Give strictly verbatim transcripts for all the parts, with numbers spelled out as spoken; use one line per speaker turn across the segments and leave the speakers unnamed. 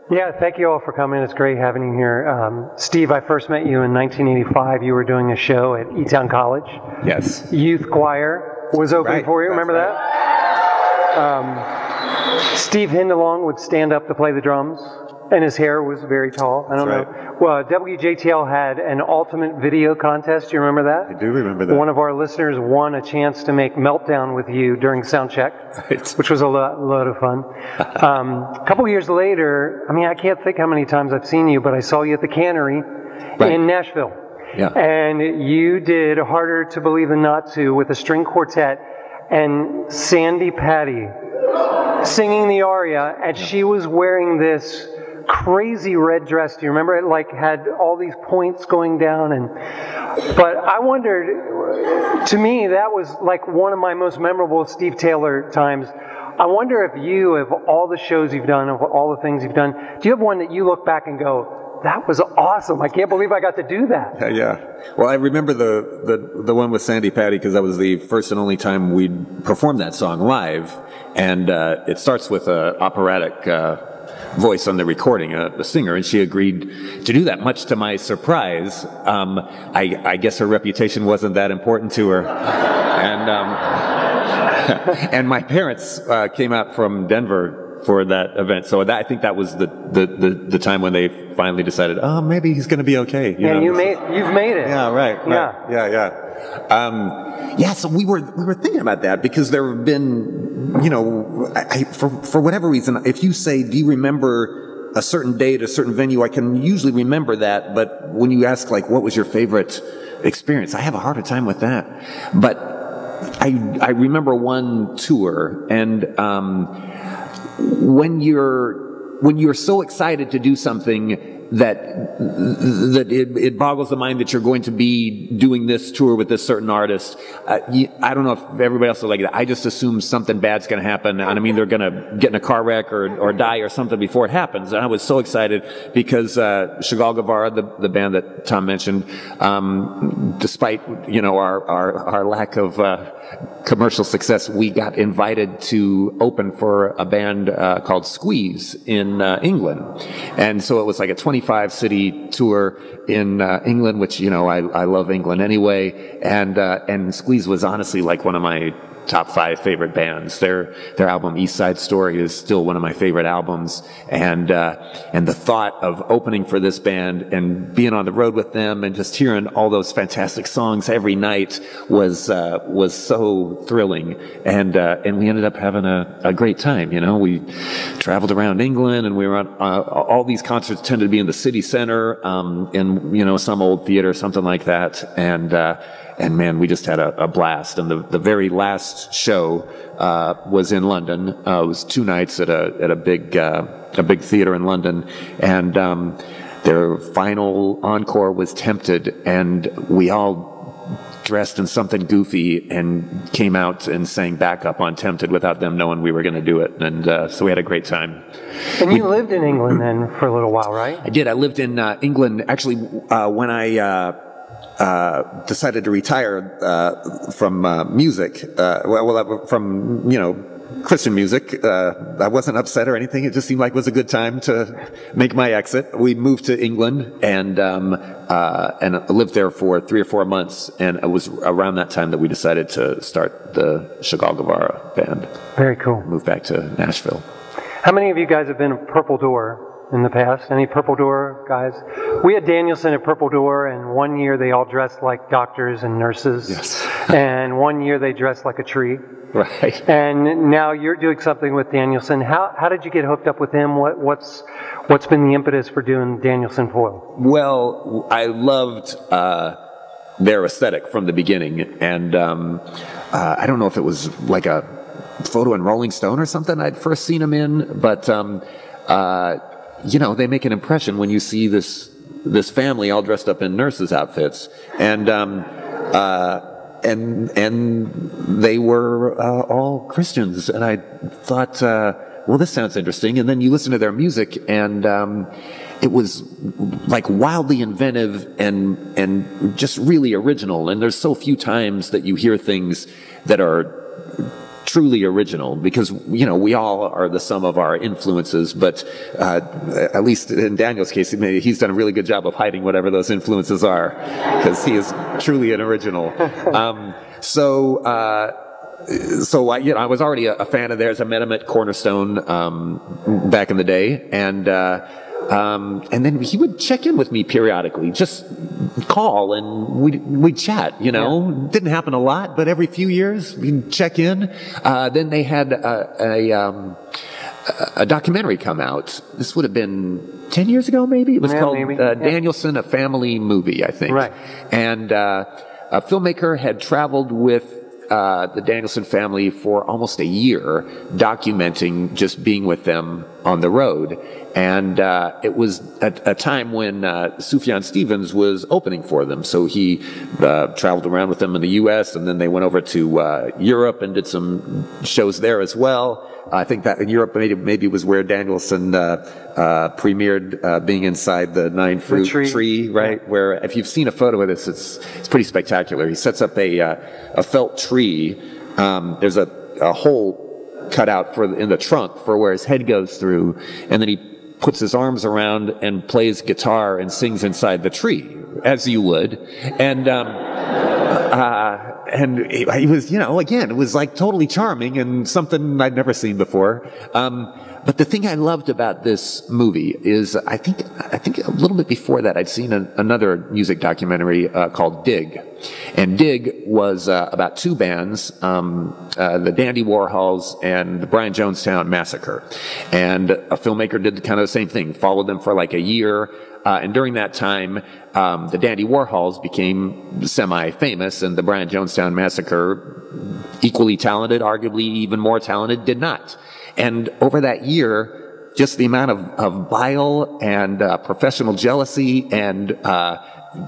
Yeah, thank you all for coming. It's great having you here. Um, Steve, I first met you in nineteen eighty-five. You were doing a show at E-Town College.
Yes.
Youth Choir was opening
right.
for you.
That's
Remember
right.
that? Um, Steve Hindalong would stand up to play the drums, and his hair was very tall. I don't
That's
know. Well, W J T L had an ultimate video contest. Do you remember that?
I do remember that.
One of our listeners won a chance to make Meltdown with you during sound check,
Right.
which was a lo- load of fun. Um, a couple years later, I mean, I can't think how many times I've seen you, but I saw you at the Cannery
Right.
in Nashville.
Yeah.
And you did Harder to Believe Than Not To with a string quartet and Sandy Patty singing the aria, and she was wearing this crazy red dress. Do you remember it? Like had all these points going down, and but I wondered, to me that was like one of my most memorable Steve Taylor times. I wonder if you, of all the shows you've done, of all the things you've done, do you have one that you look back and go, that was awesome, I can't believe I got to do that?
Yeah, yeah. Well, I remember the, the, the one with Sandy Patty because that was the first and only time we'd performed that song live. And uh, it starts with an operatic uh, voice on the recording, uh, the singer, and she agreed to do that, much to my surprise. Um, I, I guess her reputation wasn't that important to her. And, um, and my parents uh, came out from Denver for that event. So that, I think that was the, the, the, the time when they finally decided, oh, maybe he's going to be okay. You
yeah,
know,
you made, you've made it.
Yeah, right. right.
Yeah.
Yeah, yeah. Um, yeah, so we were, we were thinking about that because there have been, you know, I, I, for, for whatever reason, if you say, do you remember a certain date, a certain venue, I can usually remember that. But when you ask, like, what was your favorite experience? I have a harder time with that. But I, I remember one tour, and, um, when you're when you're so excited to do something that that it, it boggles the mind that you're going to be doing this tour with this certain artist. Uh, you, I don't know if everybody else is like that. I just assume something bad's going to happen, and I mean they're going to get in a car wreck or or die or something before it happens. And I was so excited because uh, Chagall Guevara, the the band that Tom mentioned, um, despite you know our our, our lack of uh, commercial success, we got invited to open for a band uh, called Squeeze in uh, England, and so it was like a twenty-five city tour in uh, England, which you know I, I love England anyway, and uh, and Squeeze was honestly like one of my top five favorite bands. Their their album East Side Story is still one of my favorite albums, and uh, and the thought of opening for this band and being on the road with them and just hearing all those fantastic songs every night was uh, was so thrilling, and uh, and we ended up having a, a great time. You know, we traveled around England, and we were on uh, all these concerts tended to be in the city center, um, in you know some old theater, something like that, and. Uh, And man, we just had a, a blast. And the, the very last show uh, was in London. Uh, it was two nights at a at a big uh, a big theater in London, and um, their final encore was Tempted, and we all dressed in something goofy and came out and sang backup on Tempted without them knowing we were going to do it. And uh, so we had a great time.
And you we, lived in England then for a little while, right?
I did. I lived in uh, England actually uh, when I. Uh, Uh, decided to retire uh, from uh, music, uh, well, well, from, you know, Christian music. Uh, I wasn't upset or anything. It just seemed like it was a good time to make my exit. We moved to England and um, uh, and lived there for three or four months. And it was around that time that we decided to start the Chagall Guevara band.
Very cool.
Moved back to Nashville.
How many of you guys have been at Purple Door in the past? Any Purple Door guys? We had Danielson at Purple Door, and one year they all dressed like doctors and nurses.
Yes.
And one year they dressed like a tree.
Right.
And now you're doing something with Danielson. How how did you get hooked up with him? What what's what's been the impetus for doing Danielson Foil?
Well, I loved uh, their aesthetic from the beginning, and um, uh, I don't know if it was like a photo in Rolling Stone or something I'd first seen him in, but. Um, uh, You know, they make an impression when you see this this family all dressed up in nurses' outfits, and um, uh, and and they were uh, all Christians, and I thought, uh, well, this sounds interesting. And then you listen to their music, and um, it was like wildly inventive and and just really original. And there's so few times that you hear things that are truly original, because, you know, we all are the sum of our influences, but uh, at least in Daniel's case, he's done a really good job of hiding whatever those influences are, because he is truly an original. Um, so, uh, so I, you know, I was already a, a fan of theirs. I met him at Cornerstone um, back in the day, and uh, Um, and then he would check in with me periodically, just call and we'd, we'd chat, you know. Yeah. Didn't happen a lot, but every few years we'd check in. Uh, then they had a, a, um, a documentary come out. This would have been ten years ago, maybe? It was yeah, called uh, yeah. Danielson, A Family Movie, I think.
Right.
And uh, a filmmaker had traveled with Uh, the Danielson family for almost a year, documenting just being with them on the road. And uh, it was a, a time when uh, Sufjan Stevens was opening for them. So he uh, traveled around with them in the U S, and then they went over to uh, Europe and did some shows there as well. I think that in Europe maybe, maybe was where Danielson uh, uh, premiered uh, being inside the nine fruit tree. tree, right? Yeah. Where if you've seen a photo of this, it's it's pretty spectacular. He sets up a uh, a felt tree. Um, there's a, a hole cut out for in the trunk for where his head goes through, and then he puts his arms around and plays guitar and sings inside the tree, as you would. And um, uh, and he, he was, you know, again, it was like totally charming and something I'd never seen before. Um, but the thing I loved about this movie is, I think, I think a little bit before that, I'd seen a, another music documentary uh, called Dig, and Dig was uh, about two bands, um, uh, the Dandy Warhols and the Brian Jonestown Massacre, and a filmmaker did kind of the same thing, followed them for like a year. Uh, and during that time, um, the Dandy Warhols became semi-famous, and the Brian Jonestown Massacre, equally talented, arguably even more talented, did not. And over that year, just the amount of, of bile and uh, professional jealousy and uh,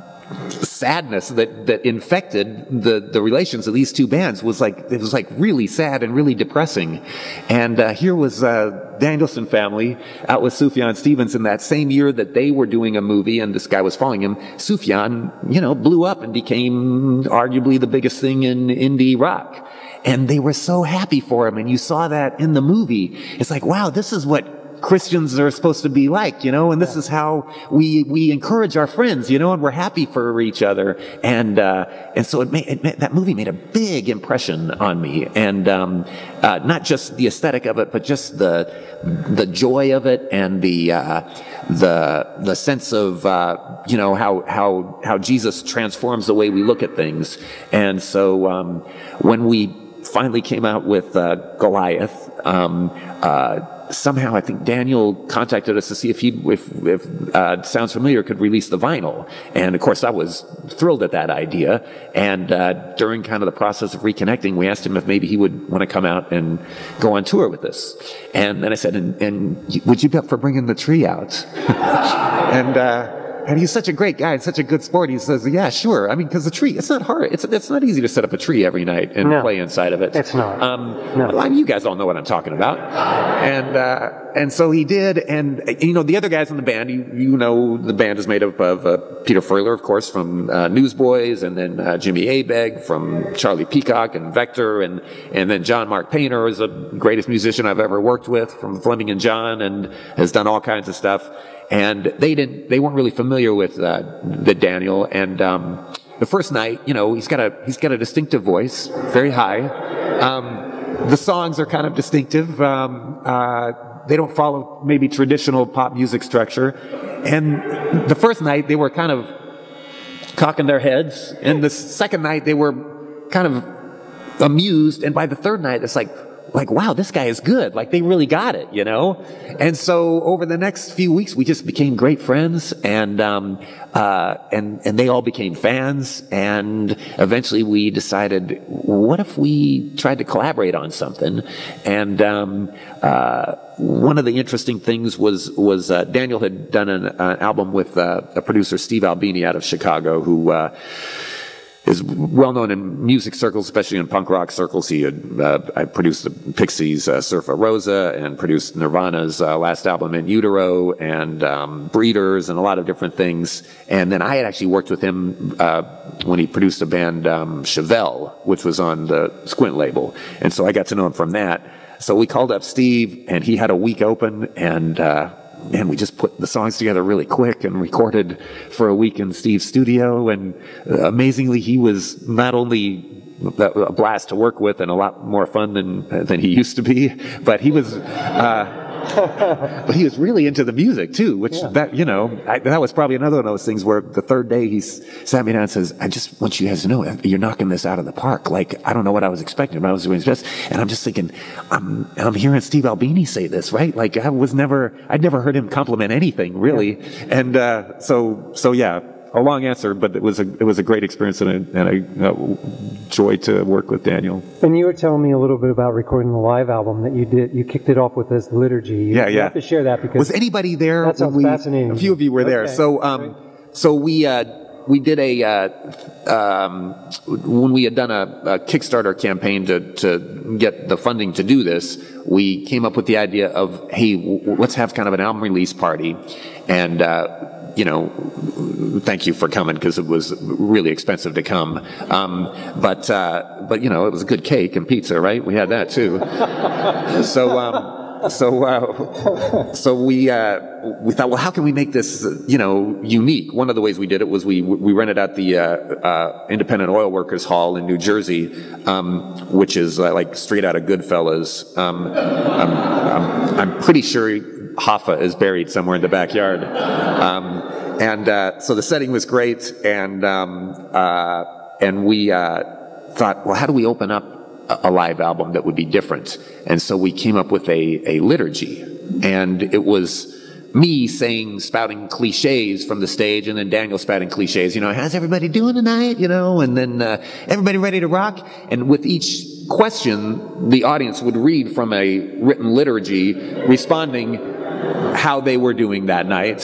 sadness that, that infected the, the relations of these two bands was like, it was like really sad and really depressing. And uh, here was uh, Danielson family out with Sufjan Stevens in that same year that they were doing a movie and this guy was following him. Sufjan, you know, blew up and became arguably the biggest thing in indie rock. And they were so happy for him, and you saw that in the movie. It's like, wow, this is what Christians are supposed to be like, you know, and this is how we we encourage our friends, you know, and we're happy for each other. And uh, and so it made, it made that movie made a big impression on me, and um, uh, not just the aesthetic of it, but just the the joy of it, and the uh, the the sense of uh, you know how how how Jesus transforms the way we look at things. And so um, when we finally came out with uh, Goliath, um, uh, somehow I think Daniel contacted us to see if he, if, if uh, Sounds Familiar could release the vinyl. And of course I was thrilled at that idea. And uh, during kind of the process of reconnecting, we asked him if maybe he would want to come out and go on tour with us. And then I said, and, and would you be up for bringing the tree out? and, uh, And he's such a great guy and such a good sport. He says, yeah, sure. I mean, because the tree, it's not hard. It's it's not easy to set up a tree every night and no, play inside of it.
It's not. Um, no.
Well, I mean, you guys all know what I'm talking about. And uh, and so he did. And, you know, the other guys in the band, you, you know, the band is made up of uh, Peter Freuler, of course, from uh, Newsboys, and then uh, Jimmy Abegg from Charlie Peacock and Vector, and, and then John Mark Painter is the greatest musician I've ever worked with from Fleming and John, and has done all kinds of stuff. And they didn't, they weren't really familiar with uh, the Daniel. And um, the first night, you know, he's got a he's got a distinctive voice, very high. Um, the songs are kind of distinctive. Um, uh, they don't follow maybe traditional pop music structure. And the first night they were kind of cocking their heads, and the second night they were kind of amused. And by the third night, it's like, like, wow, this guy is good. Like, they really got it, you know? And so over the next few weeks, we just became great friends, and, um, uh, and, and they all became fans. And eventually we decided, what if we tried to collaborate on something? And, um, uh, one of the interesting things was, was, uh, Daniel had done an, uh, album with, uh, a producer, Steve Albini, out of Chicago, who, uh, is well known in music circles, especially in punk rock circles. He had, uh, I produced the Pixies' uh, Surfer Rosa, and produced Nirvana's uh, last album, In Utero, and um, Breeders, and a lot of different things. And then I had actually worked with him uh, when he produced a band, um, Chevelle, which was on the Squint label. And so I got to know him from that. So we called up Steve, and he had a week open, and uh, man, we just put the songs together really quick and recorded for a week in Steve's studio. And uh, amazingly, he was not only a blast to work with and a lot more fun than than he used to be, but he was. Uh, but he was really into the music too, which yeah. that, you know, I, that was probably another one of those things where the third day he sat me down and says, I just want you guys to know, you're knocking this out of the park. Like, I don't know what I was expecting, but I was doing his best. And I'm just thinking, I'm, I'm hearing Steve Albini say this, right? Like, I was never, I'd never heard him compliment anything really. Yeah. And, uh, so, so yeah. A long answer, but it was a it was a great experience and a, and a uh, joy to work with Daniel.
And you were telling me a little bit about recording the live album that you did. You kicked it off with this liturgy. You,
yeah, yeah.
You have to share that because
was anybody there?
That sounds
we,
fascinating.
A few of you were there.
Okay.
So, um, so we uh, we did a uh, um, when we had done a, a Kickstarter campaign to to get the funding to do this. We came up with the idea of, hey, w- let's have kind of an album release party, and. Uh, You know, thank you for coming because it was really expensive to come. Um, but uh, but you know, it was a good cake and pizza, right? We had that too. so um, so uh, so we uh, we thought, well, how can we make this you know unique? One of the ways we did it was we we rented out the uh, uh, Independent Oil Workers Hall in New Jersey, um, which is uh, like straight out of Goodfellas. Um, I'm, I'm, I'm pretty sure Hoffa is buried somewhere in the backyard. Um, and uh, so the setting was great, and um, uh, and we uh, thought, well, how do we open up a, a live album that would be different? And so we came up with a, a liturgy, and it was me saying, spouting cliches from the stage, and then Daniel spouting cliches, you know, how's everybody doing tonight, you know, and then uh, everybody ready to rock? And with each question, the audience would read from a written liturgy, responding how they were doing that night.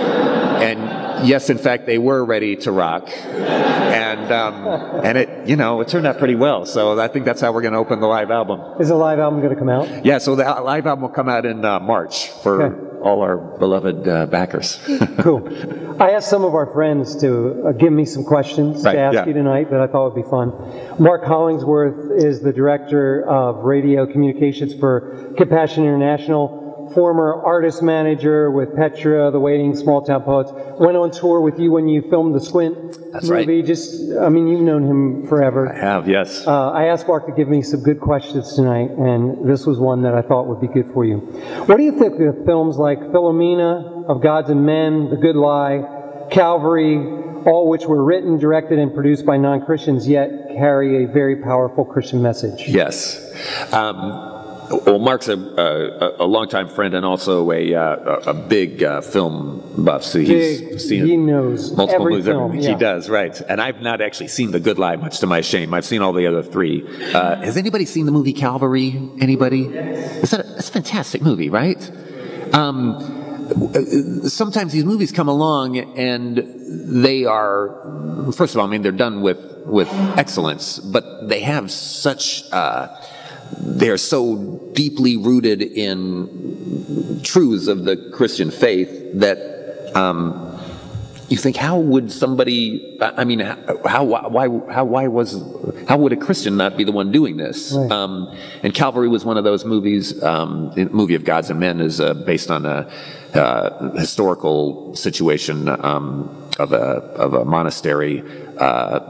And yes, in fact, they were ready to rock. And um, and it, you know, it turned out pretty well. So I think that's how we're going to open the live album.
Is the live album going to come out?
Yeah, so the live album will come out in uh, March for okay. all our beloved uh, backers.
Cool. I asked some of our friends to uh, give me some questions
right,
to ask
yeah.
you tonight that I thought would be fun. Mark Hollingsworth is the Director of Radio Communications for Compassion International. Former artist manager with Petra, The Waiting, Small Town Poets. Went on tour with you when you filmed the Squint
That's
movie.
Right.
Just, I mean, you've known him forever.
I have, yes.
Uh, I asked Mark to give me some good questions tonight, and this was one that I thought would be good for you. What do you think of films like Philomena, Of Gods and Men, The Good Lie, Calvary, all which were written, directed, and produced by non-Christians, yet carry a very powerful Christian message?
Yes. Um, Well, Mark's a, a, a longtime friend and also a a, a big uh, film buff. So he's
big,
seen
he knows
multiple
every
movies.
film.
Every,
yeah.
He does, right? And I've not actually seen The Good Lie, much to my shame. I've seen all the other three. Uh, has anybody seen the movie Calvary? Anybody? Is that a, it's a fantastic movie, right? Um, sometimes these movies come along and they are, first of all, I mean, they're done with with excellence, but they have such. Uh, They're so deeply rooted in truths of the Christian faith that um, you think, how would somebody? I mean, how why how why was how would a Christian not be the one doing this?
Right.
Um, and Calvary was one of those movies. Um, the movie of Gods and Men is uh, based on a uh, historical situation um, of a of a monastery. Uh,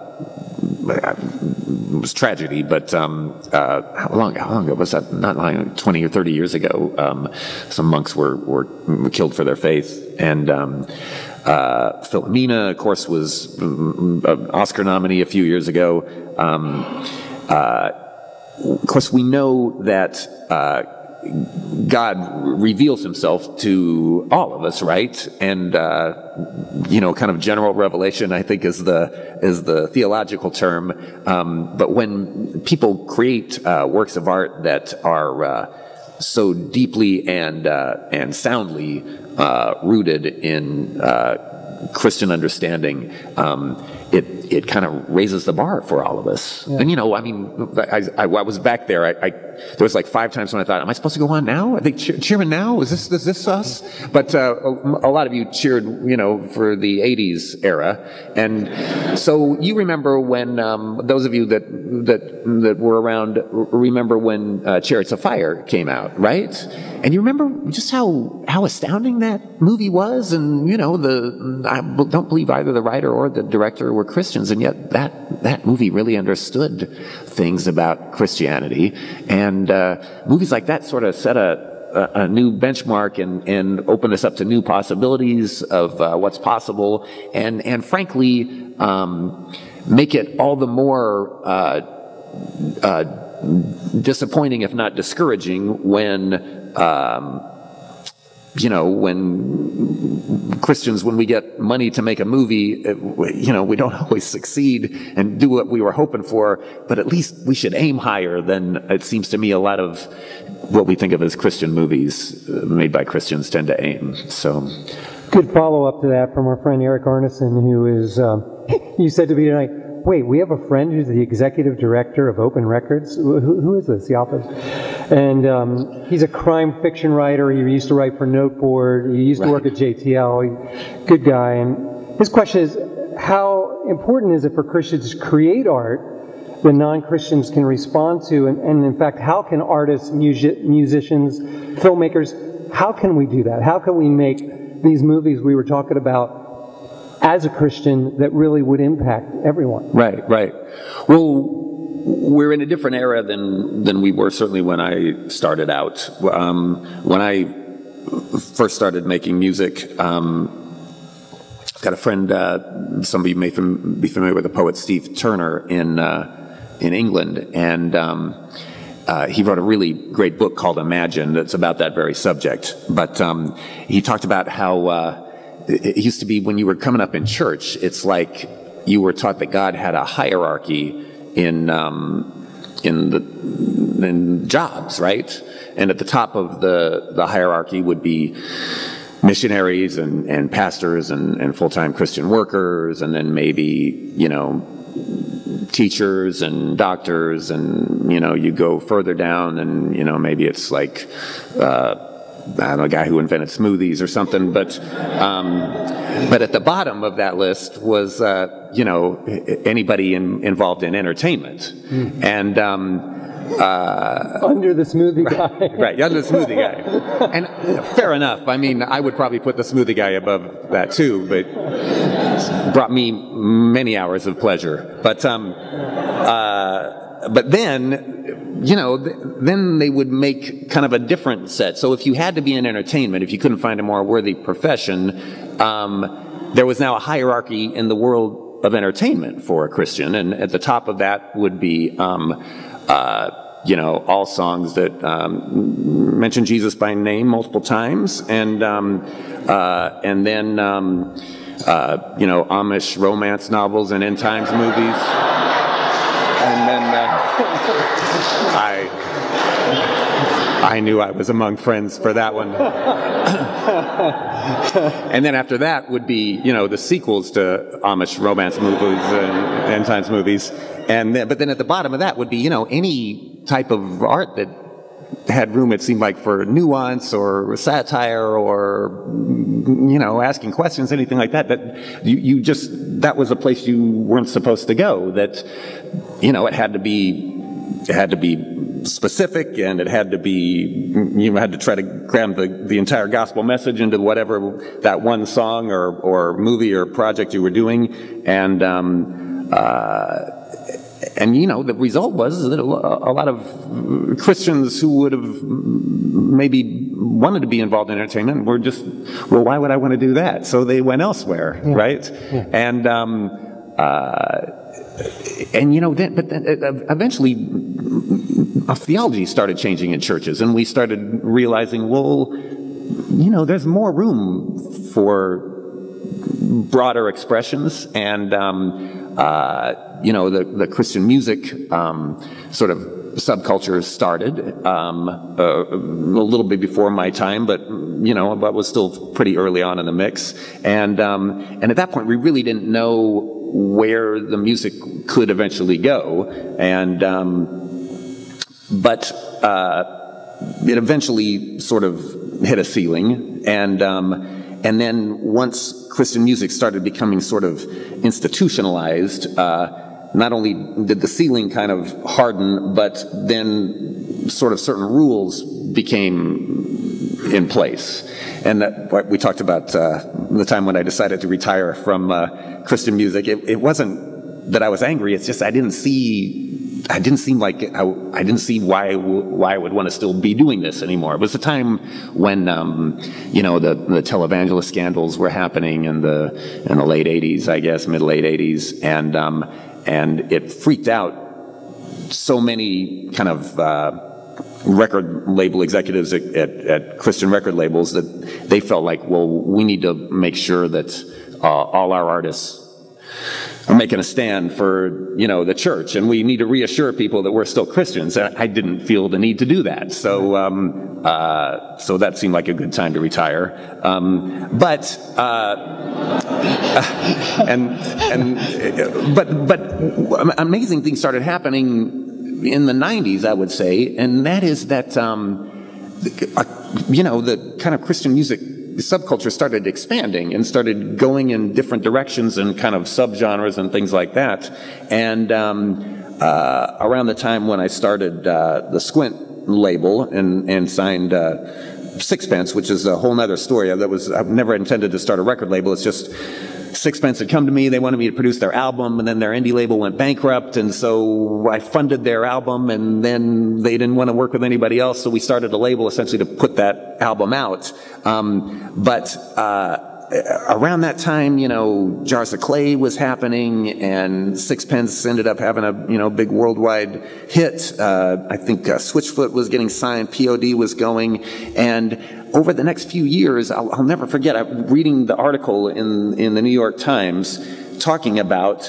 It was tragedy, but um, uh, how long? How long ago was that? Not long, twenty or thirty years ago. Um, some monks were, were killed for their faith, and um, uh, Philomena, of course, was an Oscar nominee a few years ago. Um, uh, of course, we know that uh, God reveals Himself to all of us, right? And uh, you know, kind of general revelation, I think, is the is the theological term. Um, but when people create uh, works of art that are uh, so deeply and uh, and soundly uh, rooted in uh, Christian understanding, um, it it kind of raises the bar for all of us. Yeah. And you know, I mean, I, I, I was back there. I, I there was like five times when I thought, "Am I supposed to go on now? Are they cheer, cheering now? Is this is this us?" But uh, a, a lot of you cheered, you know, for the eighties era, and so you remember when um, those of you that that that were around remember when uh, Chariots of Fire came out, right? And you remember just how how astounding that movie was, and you know, the I don't believe either the writer or the director were Christians, and yet that that movie really understood things about Christianity, and uh, movies like that sort of set a, a, a new benchmark and, and opened us up to new possibilities of uh, what's possible, and and frankly, um, make it all the more uh, uh, disappointing, if not discouraging, when um, you know, when Christians, when we get money to make a movie, you know, we don't always succeed and do what we were hoping for, but at least we should aim higher than, it seems to me, a lot of what we think of as Christian movies made by Christians tend to aim. So,
good follow-up to that from our friend Eric Arneson, who is, um, you said to me tonight, wait, we have a friend who's the executive director of Open Records? Who, who is this? The office? And um, he's a crime fiction writer. He used to write for Noteboard. He used right. to work at W J T L. He, good guy. And his question is, how important is it for Christians to create art that non-Christians can respond to? And, and in fact, how can artists, music, musicians, filmmakers, how can we do that? How can we make these movies we were talking about as a Christian that really would impact everyone?
Right, right. Well, we're in a different era than than we were certainly when I started out. Um, when I first started making music, um, I've got a friend, uh, some of you may fam- be familiar with the poet Steve Turner in uh, in England, and um, uh, he wrote a really great book called Imagine that's about that very subject. But um, he talked about how uh, it used to be when you were coming up in church, it's like you were taught that God had a hierarchy in um, in the in jobs, right? And at the top of the the hierarchy would be missionaries and, and pastors and, and full-time Christian workers, and then maybe, you know, teachers and doctors, and, you know, you go further down and, you know, maybe it's like uh, I don't know, a guy who invented smoothies or something, but um, but at the bottom of that list was, uh, you know, anybody in, involved in entertainment. Mm. And um, uh,
under the smoothie guy.
Right, right, under the smoothie guy. And fair enough. I mean, I would probably put the smoothie guy above that too, but it brought me many hours of pleasure. But um, uh, but then, you know, th- then they would make kind of a different set. So if you had to be in entertainment, if you couldn't find a more worthy profession, um, there was now a hierarchy in the world of entertainment for a Christian, and at the top of that would be, um, uh, you know, all songs that um, mention Jesus by name multiple times, and um, uh, and then um, uh, you know, Amish romance novels and end times movies, and then. Uh, I I knew I was among friends for that one. And then after that would be, you know, the sequels to Amish romance movies and end times movies. And then, but then at the bottom of that would be, you know, any type of art that had room, it seemed like, for nuance or satire or, you know, asking questions, anything like that, that you, you just, that was a place you weren't supposed to go. That, you know, it had to be, it had to be specific, and it had to be, you had to try to cram the, the entire gospel message into whatever that one song or, or movie or project you were doing. And, um, uh, and, you know, the result was that a lot of Christians who would have maybe wanted to be involved in entertainment were just, well, why would I want to do that? So they went elsewhere, yeah. right? Yeah. And, um, uh, and, you know, then, but then eventually theology started changing in churches, and we started realizing, well, you know, there's more room for broader expressions, and, um, uh, you know, the, the Christian music um, sort of subculture started um, uh, a little bit before my time, but, you know, but was still pretty early on in the mix. And, um, and at that point, we really didn't know where the music could eventually go, and um, but uh, it eventually sort of hit a ceiling, and um, and then once Christian music started becoming sort of institutionalized, uh, not only did the ceiling kind of harden, but then sort of certain rules became in place. And that, we talked about uh, the time when I decided to retire from uh, Christian music. It, it wasn't that I was angry. It's just I didn't see, I didn't seem like, I, I didn't see why, why I would want to still be doing this anymore. It was a time when, um, you know, the, the televangelist scandals were happening in the, in the late eighties, I guess, mid late eighties. And, um, and it freaked out so many kind of, uh, record label executives at, at, at Christian record labels that they felt like, well, we need to make sure that uh, all our artists are making a stand for, you know, the church, and we need to reassure people that we're still Christians. And I didn't feel the need to do that, so um, uh, so that seemed like a good time to retire. Um, but uh, and and but but amazing things started happening in the nineties, I would say, and that is that, um, you know, the kind of Christian music subculture started expanding and started going in different directions and kind of subgenres and things like that. And um, uh, around the time when I started uh, the Squint label and, and signed uh, Sixpence, which is a whole nother story. That was, I've never intended to start a record label. It's just Sixpence had come to me, they wanted me to produce their album, and then their indie label went bankrupt, and so I funded their album, and then they didn't want to work with anybody else, so we started a label essentially to put that album out. Um, but uh, around that time, you know, Jars of Clay was happening, and Sixpence ended up having a, you know, big worldwide hit. Uh, I think uh, Switchfoot was getting signed, P O D was going, and over the next few years, I'll, I'll never forget, I'm reading the article in, in the New York Times talking about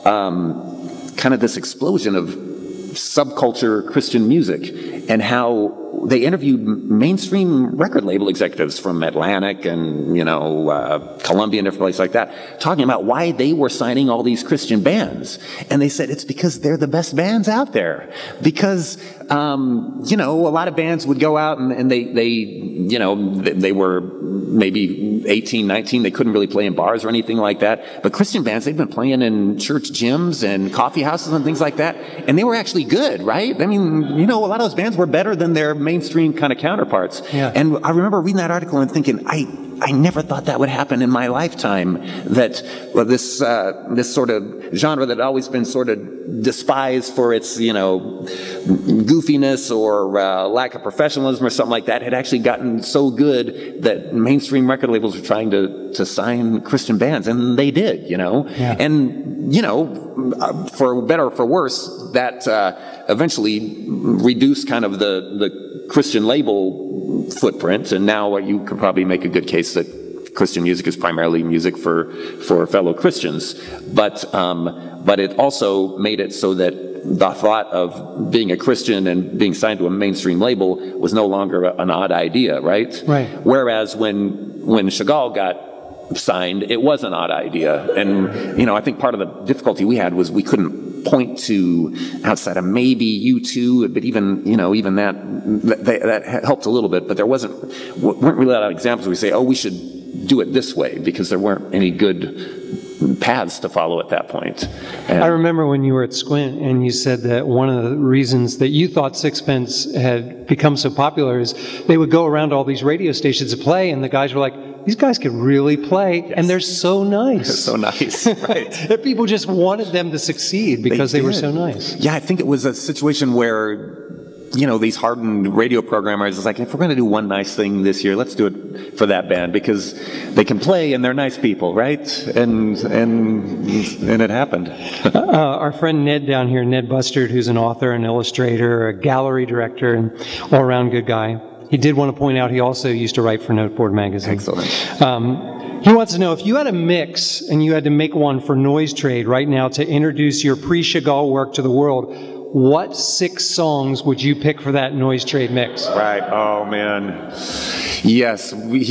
um, kind of this explosion of subculture Christian music and how they interviewed mainstream record label executives from Atlantic and, you know, uh, Columbia and different places like that, talking about why they were signing all these Christian bands. And they said it's because they're the best bands out there. Because, um, you know, a lot of bands would go out and, and they, they, you know, they, they were maybe eighteen, nineteen. They couldn't really play in bars or anything like that. But Christian bands, they've been playing in church gyms and coffee houses and things like that. And they were actually good, right? I mean, you know, a lot of those bands were better than their mainstream kind of counterparts. Yeah. And I remember reading that article and thinking, I, I never thought that would happen in my lifetime, that well, this, uh, this sort of genre that had always been sort of despised for its, you know, goofiness or uh, lack of professionalism or something like that had actually gotten so good that mainstream record labels were trying to, to sign Christian bands, and they did, you know. Yeah. And, you know, for better or for worse, that uh, eventually reduced kind of the, the Christian label footprint, and now you could probably make a good case that Christian music is primarily music for, for fellow Christians. But, um, but it also made it so that the thought of being a Christian and being signed to a mainstream label was no longer an odd idea, right? Right. Whereas when, when Chagall got signed, it was an odd idea. And, you know, I think part of the difficulty we had was we couldn't point to outside of maybe U two, but even, you know, even that, that, that helped a little bit, but there wasn't, weren't really a lot of examples where we say, oh, we should do it this way, because there weren't any good paths to follow at that point. And I
remember when you were at Squint and you said that one of the reasons that you thought Sixpence had become so popular is they would go around to all these radio stations to play, and the guys were like, these guys could really play, yes, and they're so nice.
They're so nice, right.
That people just wanted them to succeed because they, they were so nice.
Yeah, I think it was a situation where, you know, these hardened radio programmers is like, if we're going to do one nice thing this year, let's do it for that band, because they can play and they're nice people, right? And and and it happened. uh,
our friend Ned down here, Ned Bustard, who's an author, an illustrator, a gallery director, and all-around good guy. He did want to point out he also used to write for Noteboard magazine.
Excellent.
Um, he wants to know, if you had a mix and you had to make one for Noise Trade right now to introduce your pre-Chagall work to the world, what six songs would you pick for that Noise Trade mix?
Right. Oh, man. Yes. We, he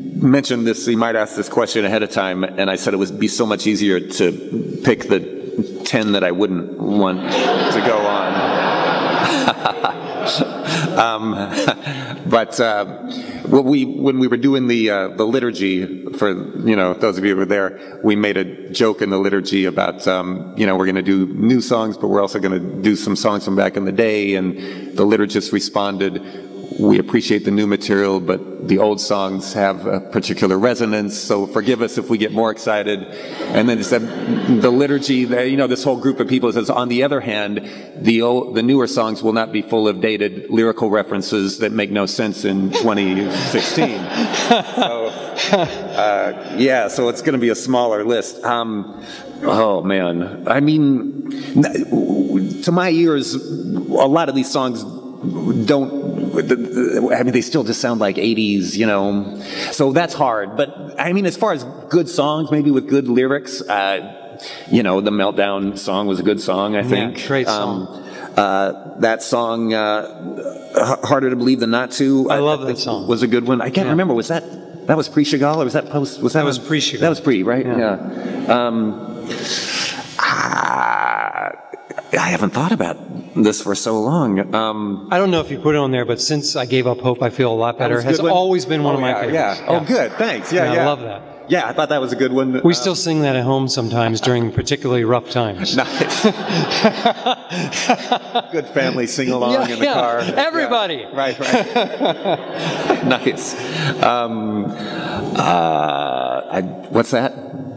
mentioned this, he might ask this question ahead of time, and I said it would be so much easier to pick the ten that I wouldn't want to go on. um, but uh, what we, when we were doing the uh, the liturgy, for you know those of you who were there, we made a joke in the liturgy about um, you know we're going to do new songs, but we're also going to do some songs from back in the day, and the liturgist responded, "We appreciate the new material, but the old songs have a particular resonance, so forgive us if we get more excited." And then it said, the liturgy, you know, this whole group of people says, on the other hand, the old, the newer songs will not be full of dated lyrical references that make no sense in twenty sixteen. so, uh, yeah, so it's going to be a smaller list. Um, oh, man. I mean, to my ears, a lot of these songs don't, I mean, they still just sound like eighties, you know, so that's hard. But, I mean, as far as good songs, maybe with good lyrics, uh, you know, the Meltdown song was a good song, I think.
Yeah, great song.
Um, uh, that song, uh, Harder to Believe Than Not To,
I, I love that song.
Was a good one. I can't yeah. remember, was that, that was pre-Chagall, or was that post? Was that,
that was pre-Chagall.
That was pre, right? Yeah. yeah. Um, ah, I haven't thought about this for so long. Um,
I don't know if you put it on there, but since I gave up hope, I feel a lot better. It has one. always been one
oh,
of my
yeah,
favorites.
Yeah. Oh, good. Thanks. Yeah,
yeah,
yeah.
I love that.
Yeah, I thought that was a good one.
We
uh,
still sing that at home sometimes during particularly rough times.
Nice. Good family sing-along
yeah,
in the
yeah.
car.
Everybody.
Yeah. Right, right. Nice. Um, uh, I, what's that?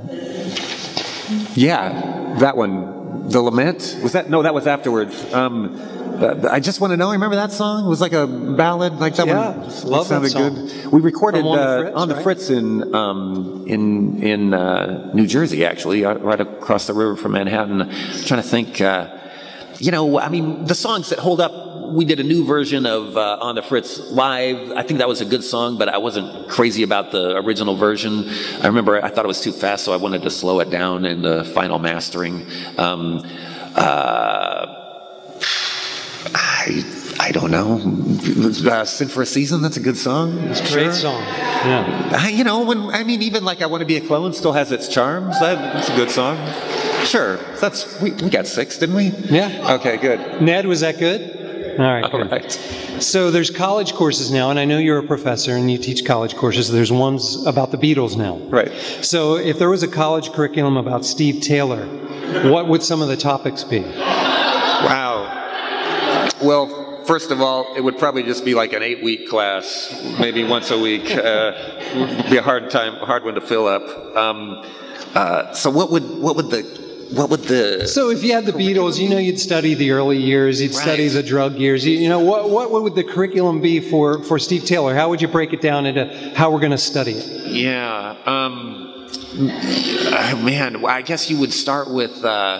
Yeah, that one. The Lament? Was that? No, that was afterwards. Um, uh, I Just Want to Know. Remember that song? It was like a ballad. Like that
yeah,
one
love
sounded
that song.
good. We recorded
on,
uh,
the Fritz,
on the
right?
Fritz in um, in in uh, New Jersey, actually, right across the river from Manhattan. I'm trying to think. Uh, you know, I mean, the songs that hold up. We did a new version of uh, On the Fritz live. I think that was a good song, but I wasn't crazy about the original version. I remember I thought it was too fast, so I wanted to slow it down in the final mastering. Um, uh, I I don't know. Uh, Sin for a Season, that's a good song.
It's a
sure.
great song. Yeah.
I, you know, when I mean, even like I Want to Be a Clone still has its charms. That, that's a good song. Sure. That's we, we got six, didn't we?
Yeah.
Okay, good.
Ned, was that good? All right.
All right.
So there's college courses now, and I know you're a professor and you teach college courses. There's ones about the Beatles now.
Right.
So if there was a college curriculum about Steve Taylor, what would some of the topics be?
Wow. Well, first of all, it would probably just be like an eight-week class, maybe once a week. Uh, would be a hard time, a hard one to fill up. Um, uh, so what would what would the What would the...
So if you had the Beatles, you know you'd study the early years, you'd
right.
study the drug years. You, you know, what, what would the curriculum be for, for Steve Taylor? How would you break it down into how we're going to study it?
Yeah. Um, man, I guess you would start with... Uh,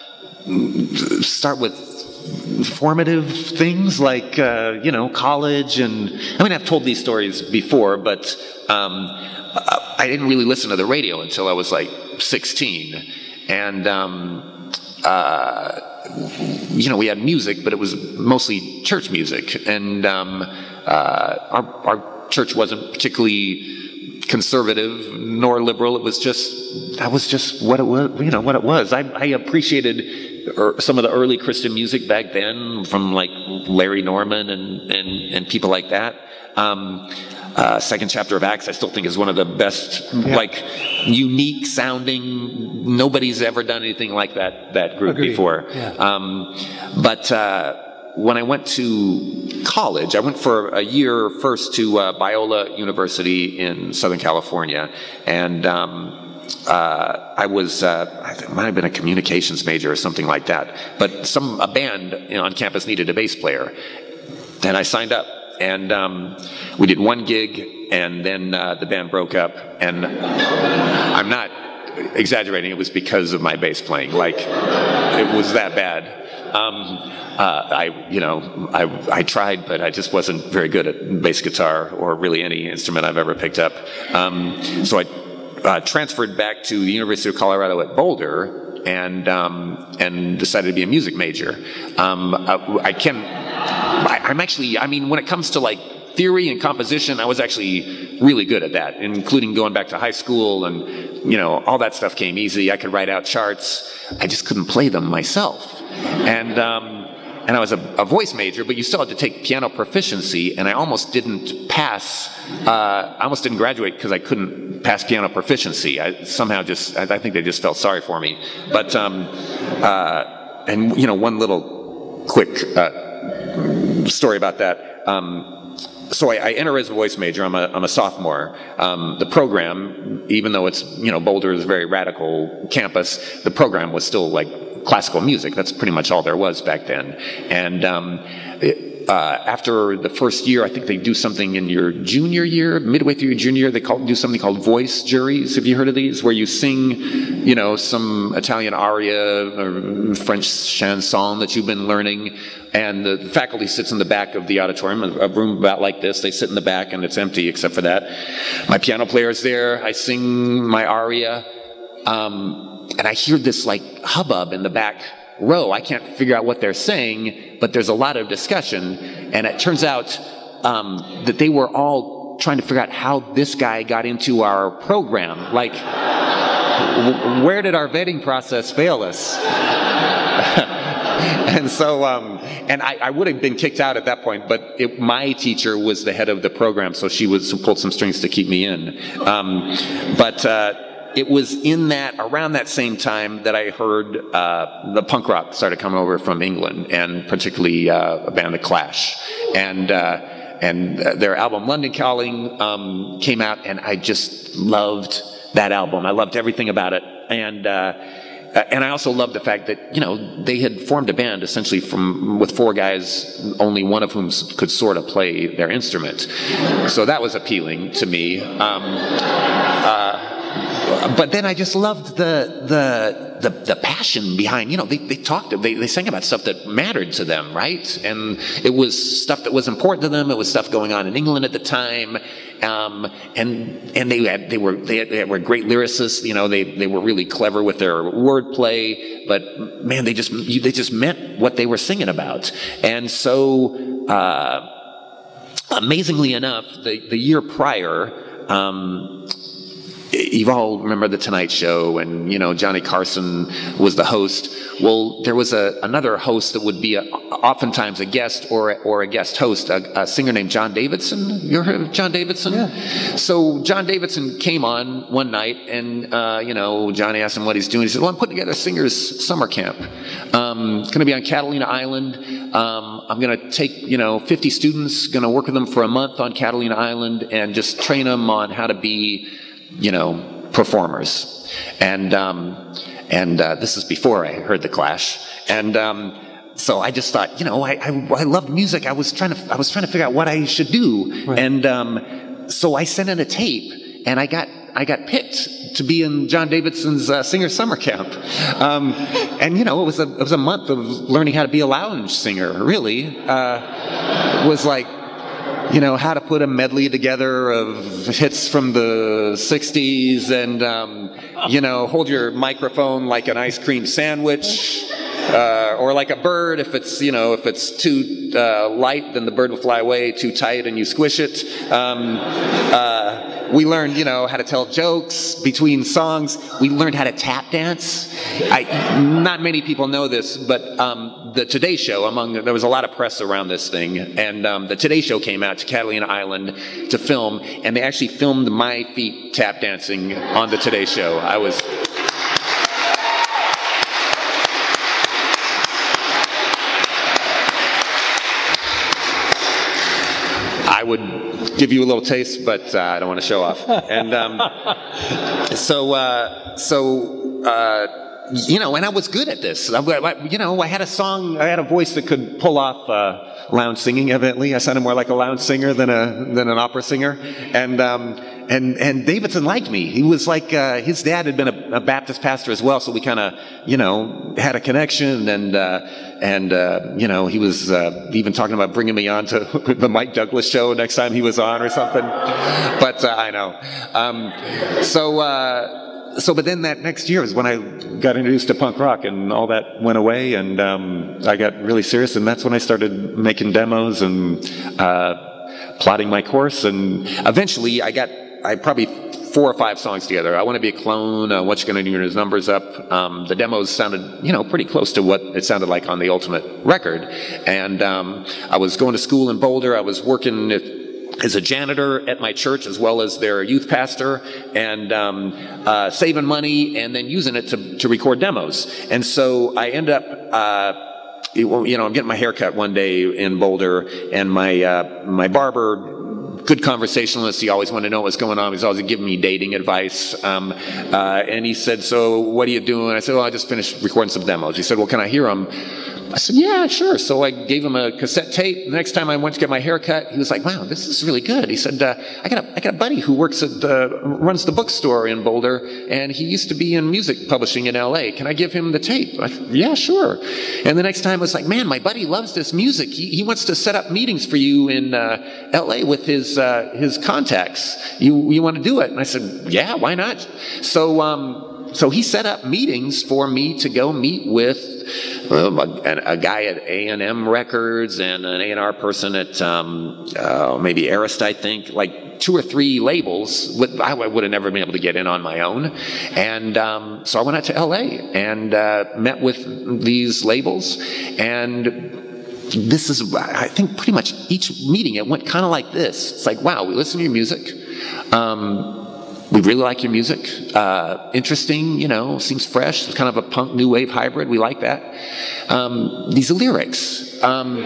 start with formative things like, uh, you know, college and... I mean, I've told these stories before, but um, I didn't really listen to the radio until I was like sixteen. And, um, uh, you know, we had music, but it was mostly church music. And um, uh, our, our church wasn't particularly conservative nor liberal. It was just, that was just what it was, you know, what it was. I, I appreciated some of the early Christian music back then from like Larry Norman and, and, and people like that. Um, Uh, second chapter of Acts, I still think is one of the best, yeah. like, unique sounding. Nobody's ever done anything like that that group
Agreed.
before.
Yeah.
Um, but uh, when I went to college, I went for a year first to uh, Biola University in Southern California, and um, uh, I was uh, it might have been a communications major or something like that. But some a band you know, on campus needed a bass player, and I signed up. And um, we did one gig, and then uh, the band broke up. And I'm not exaggerating; it was because of my bass playing. Like, it was that bad. Um, uh, I, you know, I, I tried, but I just wasn't very good at bass guitar or really any instrument I've ever picked up. Um, so I uh, transferred back to the University of Colorado at Boulder, and um, and decided to be a music major. Um, I, I can. I, I'm actually, I mean, when it comes to like theory and composition, I was actually really good at that, including going back to high school, and, you know, all that stuff came easy. I could write out charts. I just couldn't play them myself. And, um, and I was a, a voice major, but you still had to take piano proficiency, and I almost didn't pass, uh, I almost didn't graduate because I couldn't pass piano proficiency. I somehow just, I, I think they just felt sorry for me. But, um, uh, and, you know, one little quick uh, story about that. Um, so I, I enter as a voice major. I'm a, I'm a sophomore. Um, the program, even though it's, you know, Boulder is a very radical campus, the program was still like classical music. That's pretty much all there was back then. And um, it, uh, after the first year, I think they do something in your junior year, midway through your junior year, they call, do something called voice juries. Have you heard of these? Where you sing, you know, some Italian aria or French chanson that you've been learning, and the faculty sits in the back of the auditorium, a room about like this. They sit in the back and it's empty except for that. My piano player's there. I sing my aria. Um, And I hear this like hubbub in the back row. I can't figure out what they're saying, but there's a lot of discussion. And it turns out um, that they were all trying to figure out how this guy got into our program. Like, w- where did our vetting process fail us? And so, um, and I, I would have been kicked out at that point, but it, my teacher was the head of the program, so she was who pulled some strings to keep me in. Um, but uh, it was in that, around that same time, that I heard uh, the punk rock started coming over from England, and particularly uh, a band, The Clash, and uh, and their album London Calling um, came out, and I just loved that album. I loved everything about it, and. Uh, And I also loved the fact that, you know, they had formed a band essentially from with four guys, only one of whom could sort of play their instrument. So that was appealing to me. Um, uh, but then I just loved the the the, the passion behind, you know, they, they talked, they, they sang about stuff that mattered to them, right? And it was stuff that was important to them. It was stuff going on in England at the time. Um, and and they had they were they, had, they were great lyricists. You know, they they were really clever with their wordplay. But man, they just they just meant what they were singing about. And so, uh, amazingly enough, the the year prior. Um, You all remember The Tonight Show, and, you know, Johnny Carson was the host. Well, there was a, another host that would be a, oftentimes a guest or a, or a guest host, a, a singer named John Davidson. You ever heard of John Davidson?
Yeah.
So John Davidson came on one night, and, uh, you know, Johnny asked him what he's doing. He said, well, I'm putting together a singer's summer camp. Um, it's going to be on Catalina Island. Um, I'm going to take, you know, fifty students, going to work with them for a month on Catalina Island and just train them on how to be, you know, performers. And um, and uh, this is before I heard The Clash. And um, so I just thought, you know, I, I I loved music. I was trying to I was trying to figure out what I should do. Right. And um, so I sent in a tape, and I got I got picked to be in John Davidson's uh, singer summer camp. Um, and you know, it was a it was a month of learning how to be a lounge singer. Really, uh, it was like, you know, how to put a medley together of hits from the sixties, and, um, you know, hold your microphone like an ice cream sandwich, uh, or like a bird. If it's, you know, if it's too uh, light, then the bird will fly away. Too tight, and you squish it. Um, uh, we learned, you know, how to tell jokes between songs. We learned how to tap dance. I, not many people know this, but um, the Today Show, among there was a lot of press around this thing, and um, the Today Show came out to Catalina Island to film, and they actually filmed my feet tap dancing on the Today Show. I was. I would give you a little taste, but uh, I don't want to show off. And um, so, uh, so uh, you know, and I was good at this. I, you know, I had a song, I had a voice that could pull off uh, lounge singing. Evidently, I sounded more like a lounge singer than a than an opera singer. And um, and and Davidson liked me. He was like, uh, his dad had been a, a Baptist pastor as well, so we kind of, you know, had a connection. And uh, and uh, you know, he was uh, even talking about bringing me on to the Mike Douglas show next time he was on or something. But uh, I know. Um, so. Uh, So, but then that next year is when I got introduced to punk rock, and all that went away, and um, I got really serious, and that's when I started making demos, and uh, plotting my course, and eventually I got, I probably four or five songs together. I Want to Be a Clone, uh, What You Gonna Do When His Numbers Up. Um, the demos sounded, you know, pretty close to what it sounded like on the Ultimate record. And um, I was going to school in Boulder. I was working at, as a janitor at my church as well as their youth pastor, and um, uh, saving money and then using it to, to record demos. And so I ended up, uh, you know, I'm getting my hair cut one day in Boulder, and my, uh, my barber, good conversationalist, he always wanted to know what's going on. He was always giving me dating advice. Um, uh, and he said, so what are you doing? I said, well, I just finished recording some demos. He said, well, can I hear them? I said, yeah, sure. So I gave him a cassette tape. The next time I went to get my hair cut, he was like, wow, this is really good. He said, uh, I got a, I got a buddy who works at the, runs the bookstore in Boulder, and he used to be in music publishing in L A. Can I give him the tape? I said, yeah, sure. And the next time I was like, man, my buddy loves this music. He, he wants to set up meetings for you in uh, L A with his, uh, his contacts. You, you want to do it? And I said, yeah, why not? So, um, So he set up meetings for me to go meet with um, a, a guy at A and M Records and an A and R person at um, uh, maybe Arist, I think, like two or three labels. I would have never been able to get in on my own. And um, so I went out to L A and uh, met with these labels. And this is, I think, pretty much each meeting, it went kind of like this. It's like, wow, we listen to your music. Um, We really like your music. Uh, interesting, you know, seems fresh. It's kind of a punk new wave hybrid. We like that. Um, these lyrics. Um,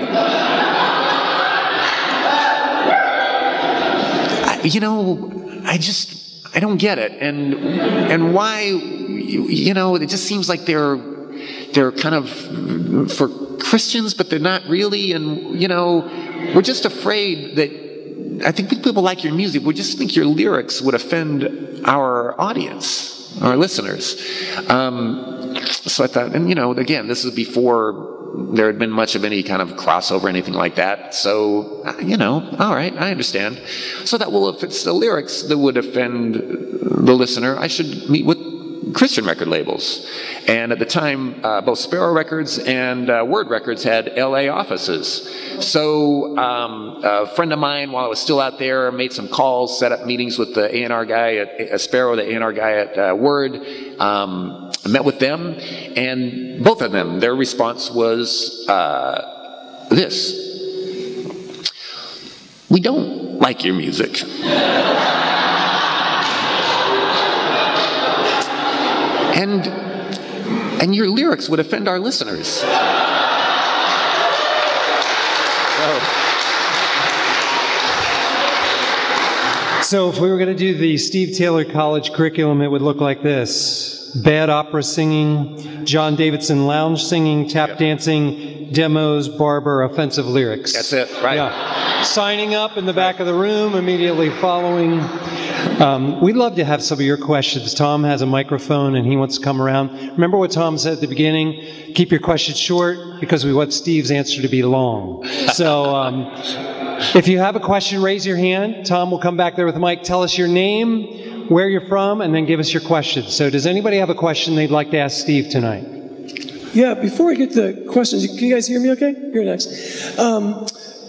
I, you know, I just, I don't get it. And, and why, you, you know, it just seems like they're, they're kind of for Christians, but they're not really. And, you know, we're just afraid that, I think people like your music. We just think your lyrics would offend our audience, our listeners. Um, so I thought, and you know, again, this is before there had been much of any kind of crossover, anything like that. So, you know, all right, I understand. So that, well, if it's the lyrics that would offend the listener, I should meet with Christian record labels. And at the time, uh, both Sparrow Records and uh, Word Records had L A offices. So um, a friend of mine, while I was still out there, made some calls, set up meetings with the A and R guy at uh, Sparrow, the A and R guy at uh, Word. Um, I met with them, and both of them, their response was uh, this: we don't like your music. And, and your lyrics would offend our listeners. So,
so if we were going to do the Steve Taylor College curriculum, it would look like this: bad opera singing, John Davidson lounge singing, tap yep. dancing, demos, barber, offensive lyrics.
That's it, right?
Yeah. Signing up in the back of the room, immediately following. Um, we'd love to have some of your questions. Tom has a microphone and he wants to come around. Remember what Tom said at the beginning? Keep your questions short because we want Steve's answer to be long. So um, if you have a question, raise your hand. Tom will come back there with the mic. Tell us your name, where you're from, and then give us your question. So does anybody have a question they'd like to ask Steve tonight?
Yeah, before I get to questions, can you guys hear me okay? You're next. Um,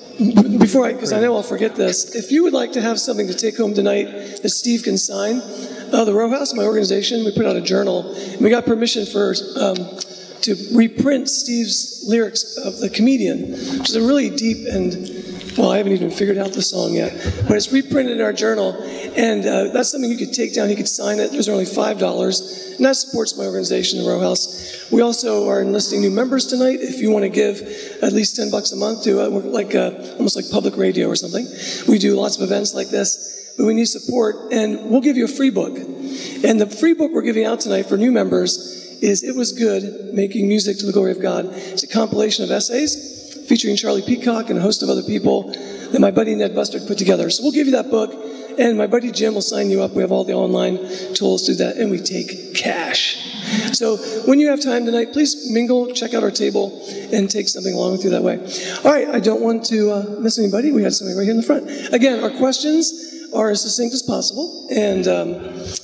Before I, because I know I'll forget this, if you would like to have something to take home tonight that Steve can sign, uh, the Row House, my organization, we put out a journal, and we got permission for um, to reprint Steve's lyrics of The Comedian, which is a really deep and, well, I haven't even figured out the song yet, but it's reprinted in our journal, and uh, that's something you could take down, you could sign it, those are only five dollars, and that supports my organization, the Row House. We also are enlisting new members tonight. If you want to give at least ten bucks a month to, uh, we're like uh, almost like public radio or something. We do lots of events like this, but we need support, and we'll give you a free book. And the free book we're giving out tonight for new members is It Was Good, Making Music to the Glory of God. It's a compilation of essays featuring Charlie Peacock and a host of other people that my buddy Ned Bustard put together. So we'll give you that book, and my buddy Jim will sign you up. We have all the online tools to do that, and we take cash. So when you have time tonight, please mingle, check out our table, and take something along with you that way. All right, I don't want to uh, miss anybody. We had somebody right here in the front. Again, our questions are as succinct as possible, and um,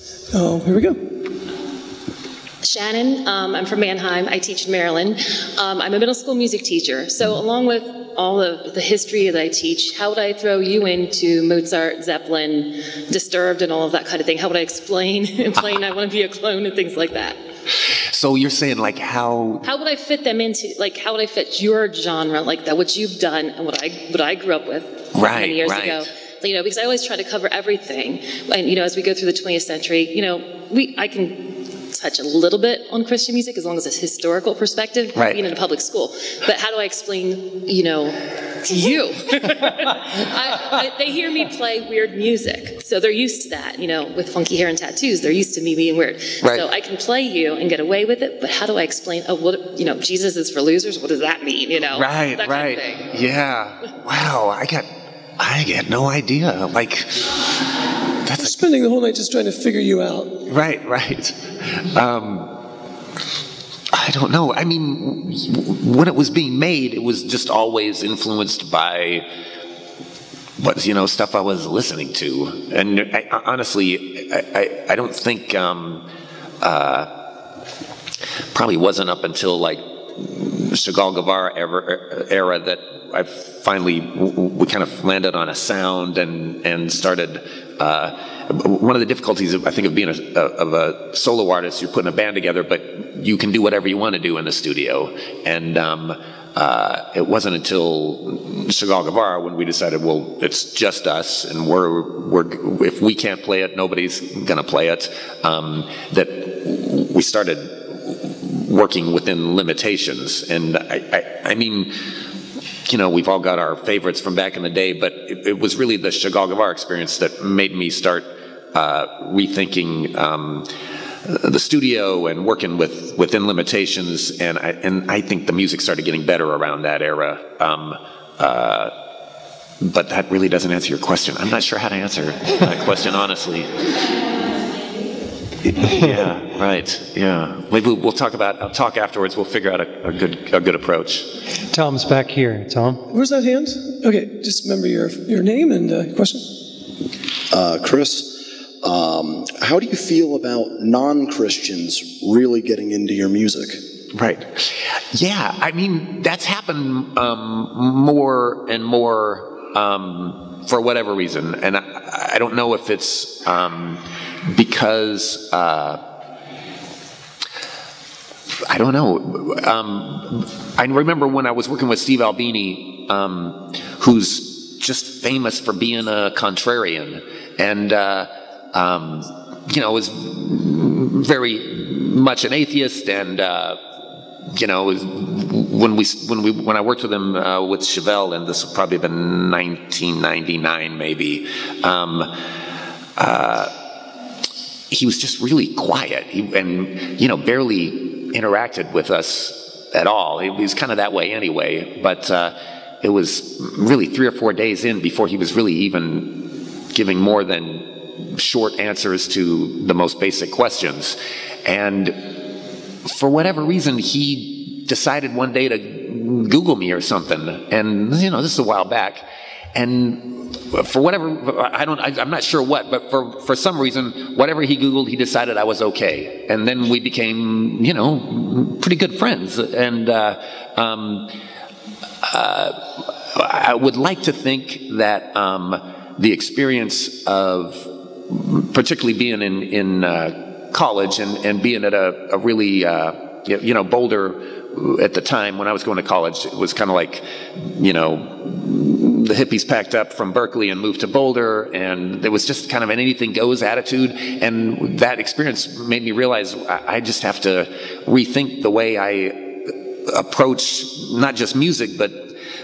oh, here we go.
Shannon, um, I'm from Mannheim. I teach in Maryland. Um, I'm a middle school music teacher. So along with all of the history that I teach, how would I throw you into Mozart, Zeppelin, Disturbed, and all of that kind of thing? How would I explain playing I Want to Be a Clone and things like that?
So you're saying like how...
How would I fit them into, like how would I fit your genre, like that, what you've done and what I what I grew up with
right,
many years
right.
ago? You know, because I always try to cover everything. And, you know, as we go through the twentieth century, you know, we I can touch a little bit on Christian music as long as it's historical perspective,
right.
being in a public school. But how do I explain, you know, to you? I, I, they hear me play weird music, so they're used to that, you know, with funky hair and tattoos. They're used to me being weird.
Right.
So I can play you and get away with it, but how do I explain, oh, what, you know, Jesus is for losers? What does that mean, you know?
Right,
that
right.
Kind of thing.
Yeah. Wow, I got... I had no idea. Like, that's
We're spending the whole night just trying to figure you out.
Right, right. Um, I don't know. I mean, when it was being made, it was just always influenced by what, you know, stuff I was listening to. And I, honestly, I, I, I don't think, um, uh, probably wasn't up until like Chagall Guevara era, era that I finally, we kind of landed on a sound and, and started, uh, one of the difficulties, of, I think, of being a, of a solo artist, you're putting a band together, but you can do whatever you want to do in the studio. And um, uh, it wasn't until Chagall Guevara when we decided, well, it's just us, and we're, we're if we can't play it, nobody's going to play it, um, that we started working within limitations. And I, I, I mean, you know, we've all got our favorites from back in the day, but it, it was really the Chagall Guevara experience that made me start uh, rethinking um, the studio and working with within limitations. And I, and I think the music started getting better around that era. Um, uh, but that really doesn't answer your question. I'm not sure how to answer that question, honestly. Yeah, right. Yeah, maybe we'll talk about. I'll talk afterwards. We'll figure out a, a good a good approach.
Tom's back here. Tom,
where's that hand? Okay, just remember your your name and uh, question.
Uh, Chris, um, how do you feel about non-Christians really getting into your music?
Right. Yeah, I mean that's happened um, more and more um, for whatever reason, and I, I don't know if it's. Um, Because uh, I don't know. Um, I remember when I was working with Steve Albini, um, who's just famous for being a contrarian, and uh, um, you know was very much an atheist, and uh, you know was, when we when we when I worked with him uh, with Chevelle, and this would probably have been nineteen ninety-nine, maybe. Um, uh, He was just really quiet, he, and you know, barely interacted with us at all. He was kind of that way anyway. But uh, it was really three or four days in before he was really even giving more than short answers to the most basic questions. And for whatever reason, he decided one day to Google me or something. And you know, this is a while back, and. For whatever, I don't, I, I'm not sure what, but for, for some reason, whatever he Googled, he decided I was okay. And then we became, you know, pretty good friends. And uh, um, uh, I would like to think that um, the experience of particularly being in, in uh, college and, and being at a, a really, uh, you know, Boulder at the time when I was going to college, it was kind of like, you know, the hippies packed up from Berkeley and moved to Boulder, and there was just kind of an anything goes attitude. And that experience made me realize I just have to rethink the way I approach not just music, but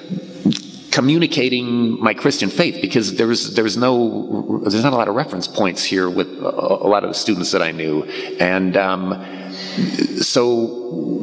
communicating my Christian faith, because there's there's no there's not a lot of reference points here with a, a lot of the students that I knew, and um, so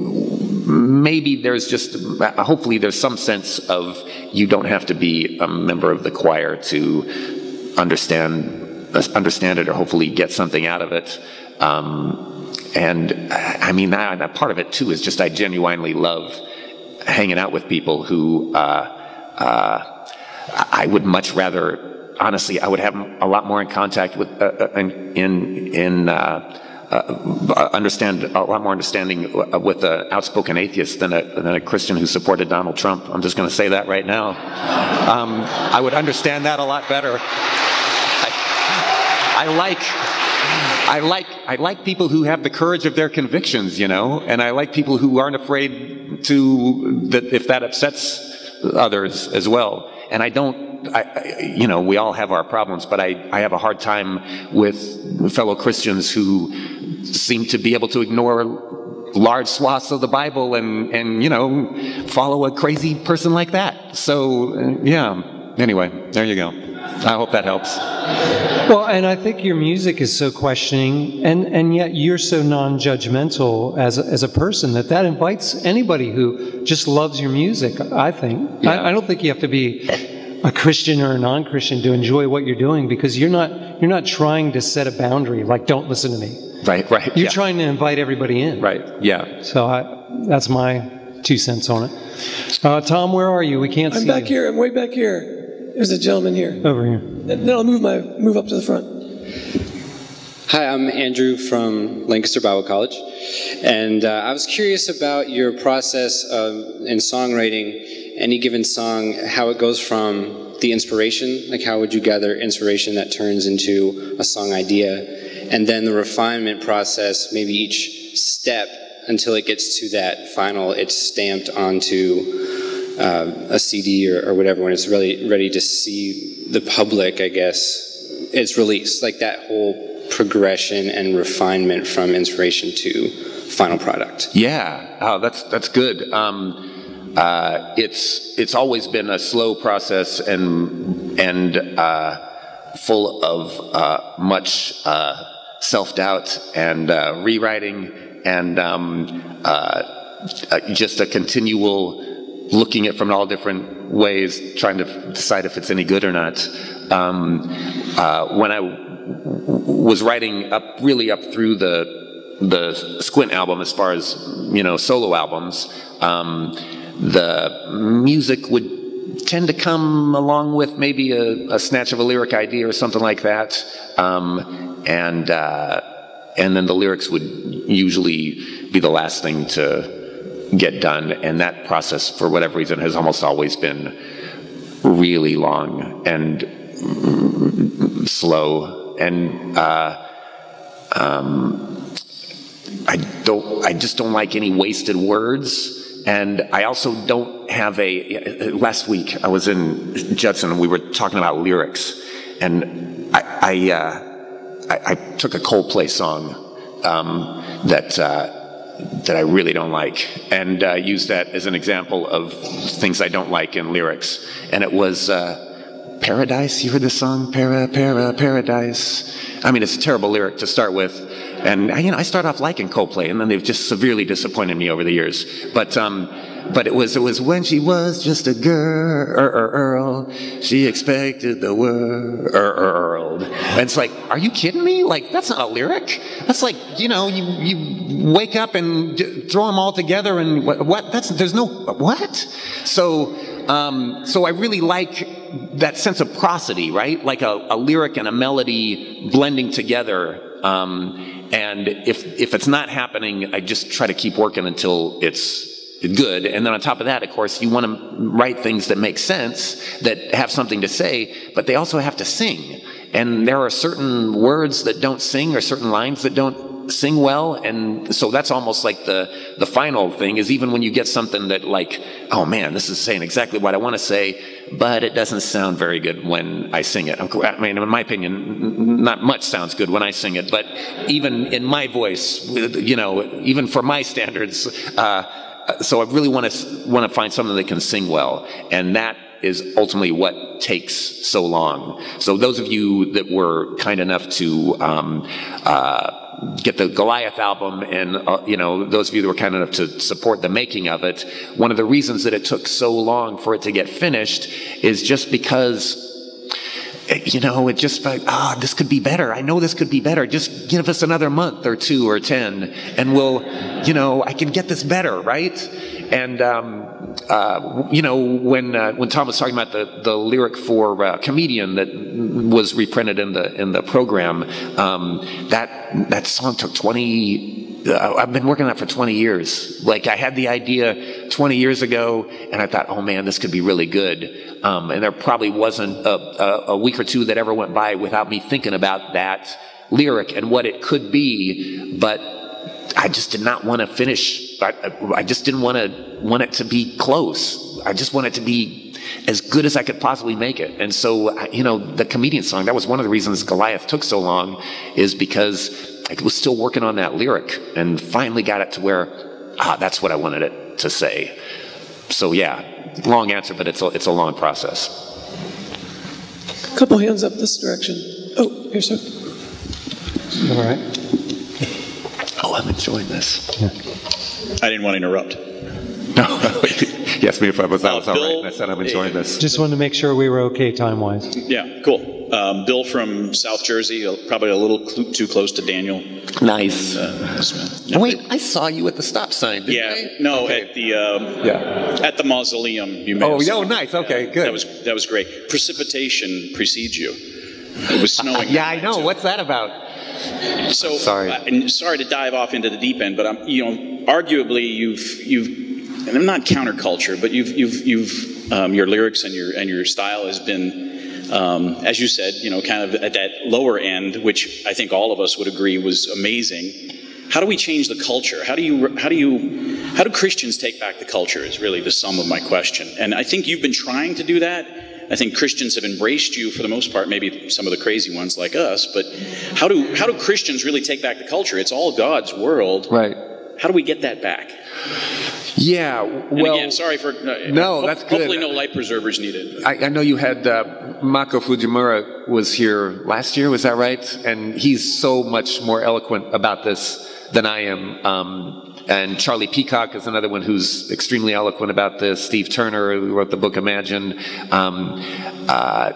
maybe there's just hopefully there's some sense of you don't have to be a member of the choir to understand understand it or hopefully get something out of it. Um, and I mean that, that part of it too is just I genuinely love hanging out with people who. Uh, Uh, I would much rather, honestly, I would have a lot more in contact with, uh, in, in, uh, uh, understand a lot more understanding with an outspoken atheist than a, than a Christian who supported Donald Trump. I'm just going to say that right now. Um, I would understand that a lot better. I, I like, I like, I like people who have the courage of their convictions, you know, and I like people who aren't afraid to, that if that upsets others as well. And I don't, I, I, you know, we all have our problems, but I, I have a hard time with fellow Christians who seem to be able to ignore large swaths of the Bible and, and you know, follow a crazy person like that. So, uh, yeah, anyway, there you go. I hope that helps.
Well, and I think your music is so questioning, and, and yet you're so non-judgmental as a, as a person that that invites anybody who just loves your music, I think. Yeah. I, I don't think you have to be a Christian or a non-Christian to enjoy what you're doing, because you're not you're not trying to set a boundary, like, don't listen to me.
Right, right.
You're
yeah.
trying to invite everybody in.
Right, yeah.
So I, that's my two cents on it. Uh, Tom, where are you? We can't
I'm
see
back
you.
here. I'm way back here. There's a gentleman here.
Over here.
Then I'll move my move up to the front.
Hi, I'm Andrew from Lancaster Bible College, and uh, I was curious about your process of, in songwriting, any given song, how it goes from the inspiration, like how would you gather inspiration that turns into a song idea, and then the refinement process, maybe each step until it gets to that final, it's stamped onto uh, a C D or, or whatever, when it's really ready to see the public, I guess, it's released, like that whole progression and refinement from inspiration to final product.
Yeah, oh, that's that's good. Um, uh, it's it's always been a slow process and and uh, full of uh, much uh, self-doubt and uh, rewriting and um, uh, just a continual looking at it from all different ways, trying to decide if it's any good or not. Um, uh, when I was writing up really up through the the Squint album, as far as, you know, solo albums, um, the music would tend to come along with maybe a, a snatch of a lyric idea or something like that, um, and uh, and then the lyrics would usually be the last thing to get done, and that process, for whatever reason, has almost always been really long and slow. And uh, um, I don't. I just don't like any wasted words. And I also don't have a. Last week I was in Judson and we were talking about lyrics, and I I, uh, I, I took a Coldplay song um, that uh, that I really don't like, and uh, used that as an example of things I don't like in lyrics. And it was. Uh, Paradise, you heard this song? Para, para, paradise. I mean, it's a terrible lyric to start with. And, you know, I started off liking Coldplay, and then they've just severely disappointed me over the years. But, um, but it was, it was when she was just a girl, she expected the world. And it's like, are you kidding me? Like, that's not a lyric. That's like, you know, you, you wake up and throw them all together and what, what? That's, there's no, what? So, um, so I really like that sense of prosody, right? Like a, a lyric and a melody blending together. Um, and if if it's not happening, I just try to keep working until it's good. And then on top of that, of course, you want to write things that make sense, that have something to say, but they also have to sing. And there are certain words that don't sing, or certain lines that don't sing well, and so that's almost like the the final thing is, even when you get something that, like, oh man, this is saying exactly what I want to say, but it doesn't sound very good when I sing it. I mean, in my opinion, not much sounds good when I sing it, but even in my voice, you know, even for my standards, uh, so I really want to want to find something that can sing well, and that is ultimately what takes so long. So those of you that were kind enough to um, uh, get the Goliath album, and uh, you know, those of you that were kind enough to support the making of it, one of the reasons that it took so long for it to get finished is just because you know, it just felt, ah, oh, this could be better. I know this could be better. Just give us another month or two or ten, and we'll, you know, I can get this better, right? And, um, uh, you know, when uh, when Tom was talking about the, the lyric for uh, Comedian that was reprinted in the in the program, um, that that song took twenty. Uh, I've been working on that for twenty years. Like, I had the idea twenty years ago, and I thought, oh man, this could be really good. Um, and there probably wasn't a, a, a week or two that ever went by without me thinking about that lyric and what it could be. But I just did not want to finish. I, I just didn't want to want it to be close. I just wanted it to be as good as I could possibly make it. And so, you know, the Comedian song, that was one of the reasons Goliath took so long, is because I was still working on that lyric and finally got it to where, ah, that's what I wanted it to say. So yeah, long answer, but it's a, it's a long process.
A couple hands up this direction. Oh, here, sir.
All right.
Oh, I'm enjoying this.
Yeah.
I didn't want to interrupt.
No, he asked me if I was, that was
Uh,
all right,
Bill,
and I said I'm enjoying this.
Just wanted to make sure we were okay time-wise.
Yeah, cool. Um, Bill from South Jersey, uh, probably a little cl- too close to Daniel.
Nice.
Uh, Smith.
Oh, wait, I saw you at the stop sign, didn't
Yeah,
I?
no,
Okay.
at the um,
Yeah.
at the mausoleum. You may
Oh,
have
yeah, oh,
seen.
nice. Okay, good.
That was that was great. Precipitation precedes you. It was snowing.
Yeah,
that
I
night,
know.
too.
What's that about?
So,
I'm sorry.
uh, and sorry to dive off into the deep end, but I'm, you know, arguably you've you've, and I'm not counterculture, but you've you've you've um, your lyrics and your and your style has been, um, as you said, you know, kind of at that lower end, which I think all of us would agree was amazing. How do we change the culture? How do you how do you how do Christians take back the culture? Is really the sum of my question, and I think you've been trying to do that. I think Christians have embraced you for the most part, maybe some of the crazy ones like us, but how do how do Christians really take back the culture? It's all God's world.
Right.
How do we get that back?
Yeah,
And
well...
again, sorry for... Uh,
No,
ho-
that's good.
Hopefully no life preservers needed.
I, I know you had uh, Mako Fujimura was here last year, was that right? And he's so much more eloquent about this than I am. Um, and Charlie Peacock is another one who's extremely eloquent about this. Steve Turner, who wrote the book Imagine. Um, uh,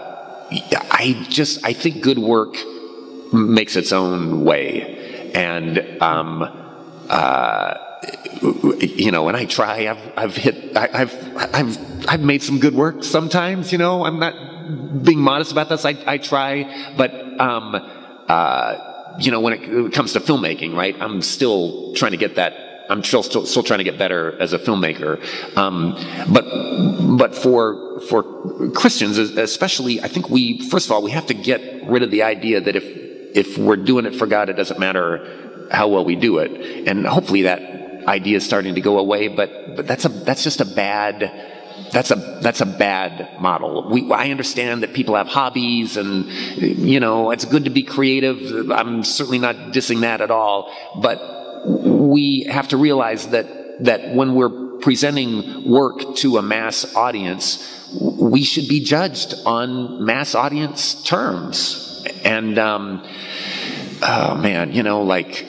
I just, I think good work makes its own way. And, um, uh, you know, when I try, I've, I've hit, I, I've, I've, I've made some good work sometimes, you know, I'm not being modest about this. I, I try, but, um, uh, you know, when it comes to filmmaking, right, I'm still trying to get that, I'm still, still, still trying to get better as a filmmaker. Um, but, but for, for Christians, especially, I think we, first of all, we have to get rid of the idea that if, if we're doing it for God, it doesn't matter how well we do it. And hopefully that idea is starting to go away, but, but that's a, that's just a bad, That's a that's a bad model. We, I understand that people have hobbies, and you know it's good to be creative. I'm certainly not dissing that at all. But we have to realize that that when we're presenting work to a mass audience, we should be judged on mass audience terms. And um, oh man, you know, like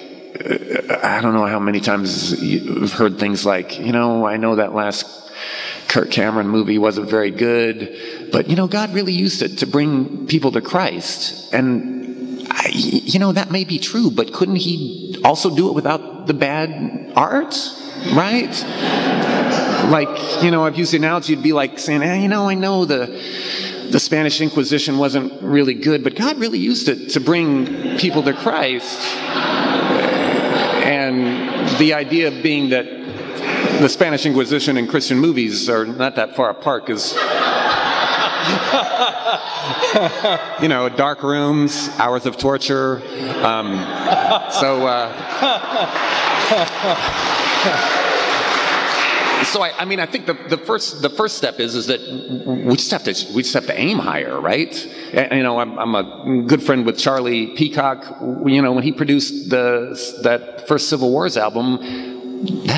I don't know how many times you've heard things like, you know, I know that last Kirk Cameron movie wasn't very good, but you know, God really used it to bring people to Christ. And I, you know, that may be true, but couldn't he also do it without the bad art, right? Like, you know, I've used the analogy, it'd be like saying, eh, you know, I know the the Spanish Inquisition wasn't really good, but God really used it to bring people to Christ. And the idea being that the Spanish Inquisition and Christian movies are not that far apart, because, you know, dark rooms, hours of torture. Um, so, uh, so I, I mean, I think the, the first the first step is is that we just have to we just have to aim higher, right? And, you know, I'm, I'm a good friend with Charlie Peacock. You know, when he produced the that first Civil Wars album, that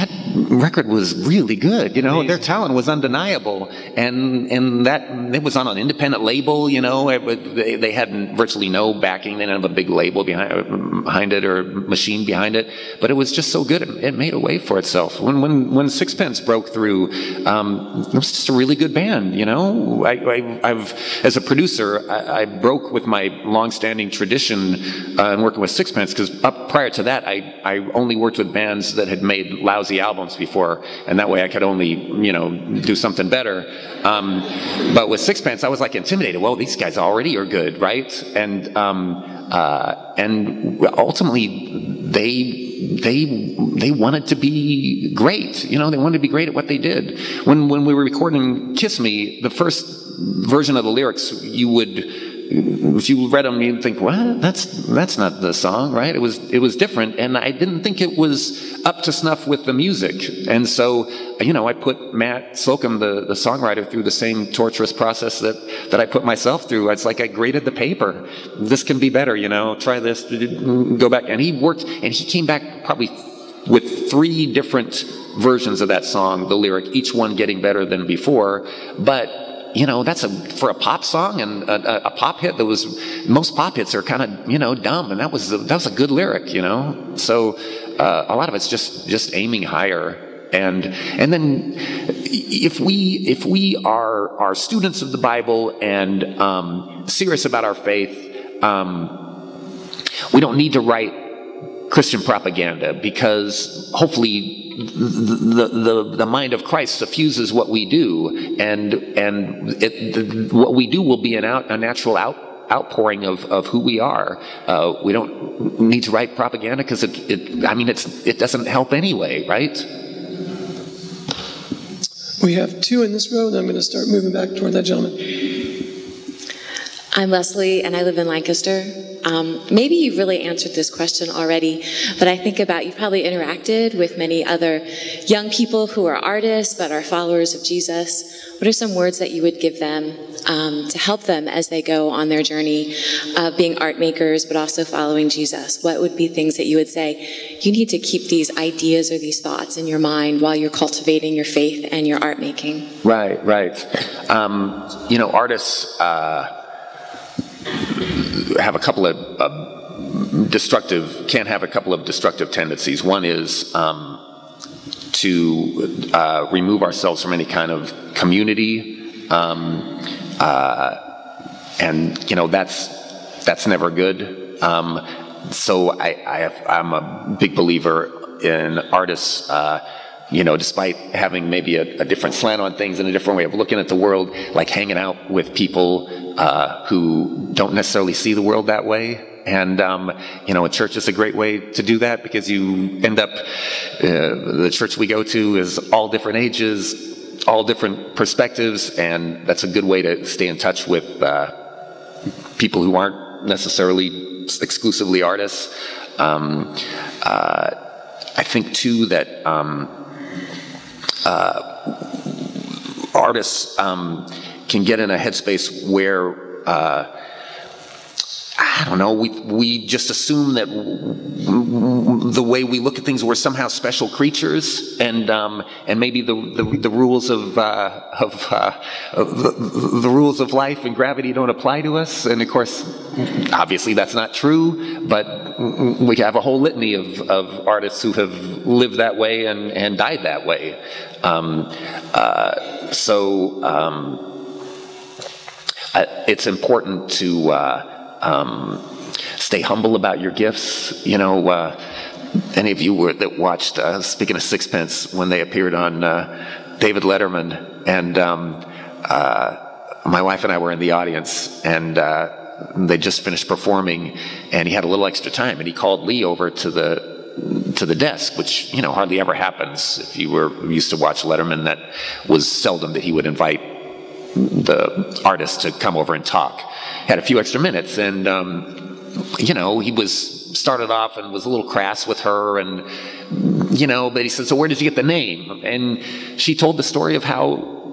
record was really good. You know, their talent was undeniable, and and that it was on an independent label. You know, it, they they had virtually no backing. They didn't have a big label behind behind it or machine behind it, but it was just so good. It, it made a way for itself. When when when Sixpence broke through, um, it was just a really good band. You know, I, I I've as a producer, I, I broke with my long-standing tradition uh, in working with Sixpence, because up prior to that, I I only worked with bands that had made lousy albums before, and that way I could only, you know, do something better. Um, but with Sixpence, I was like intimidated. Well, these guys already are good, right? And um, uh, and ultimately, they they they wanted to be great. You know, they wanted to be great at what they did. When when we were recording "Kiss Me," the first version of the lyrics, you would, if you read them, you'd think, "What? That's that's not the song, right?" It was it was different, and I didn't think it was up to snuff with the music. And so, you know, I put Matt Slocum, the, the songwriter, through the same torturous process that that I put myself through. It's like I graded the paper. This can be better, you know. Try this. Go back, and he worked, and he came back probably with three different versions of that song, the lyric, each one getting better than before, but. You know, that's a for a pop song and a, a pop hit that was, most pop hits are kind of, you know, dumb, and that was a, that was a good lyric, you know. So uh, a lot of it's just just aiming higher, and and then if we if we are are students of the Bible and um, serious about our faith, um, we don't need to write Christian propaganda, because hopefully the, the, the mind of Christ suffuses what we do, and and it, the, what we do will be an out, a natural out, outpouring of, of who we are. Uh, we don't need to write propaganda, because it, it I mean it's it doesn't help anyway, right?
We have two in this row, and I'm going to start moving back toward that gentleman.
I'm Leslie, and I live in Lancaster. Um, maybe you've really answered this question already, but I think about, you've probably interacted with many other young people who are artists but are followers of Jesus. What are some words that you would give them um, to help them as they go on their journey of being art makers but also following Jesus? What would be things that you would say, you need to keep these ideas or these thoughts in your mind while you're cultivating your faith and your art making?
Right, right. Um, you know, artists... Uh, have a couple of uh, destructive, can have a couple of destructive tendencies. One is um, to uh, remove ourselves from any kind of community, um, uh, and you know that's that's never good. Um, so I, I have, I'm a big believer in artists. Uh, You know, despite having maybe a, a different slant on things and a different way of looking at the world, like hanging out with people uh, who don't necessarily see the world that way. And, um, you know, a church is a great way to do that, because you end up, uh, the church we go to is all different ages, all different perspectives, and that's a good way to stay in touch with uh, people who aren't necessarily exclusively artists. Um, uh, I think, too, that... Um, Uh, artists um, can get in a headspace where uh, I don't know, we we just assume that the way we look at things, we're somehow special creatures, and um, and maybe the the, the rules of uh, of, uh, of the, the rules of life and gravity don't apply to us. And of course, obviously that's not true. But we have a whole litany of, of artists who have lived that way and, and died that way. Um, uh, so um, it's important to uh, um, stay humble about your gifts. You know, uh, any of you were, that watched, uh, speaking of Sixpence, when they appeared on uh, David Letterman, and um, uh, my wife and I were in the audience, and uh, they just finished performing, and he had a little extra time, and he called Lee over to the to the desk, which, you know, hardly ever happens. If you were used to watch Letterman, that was seldom that he would invite the artist to come over and talk. Had a few extra minutes, and um, you know, he was started off and was a little crass with her, and you know, but he said, "So where did you get the name?" And she told the story of how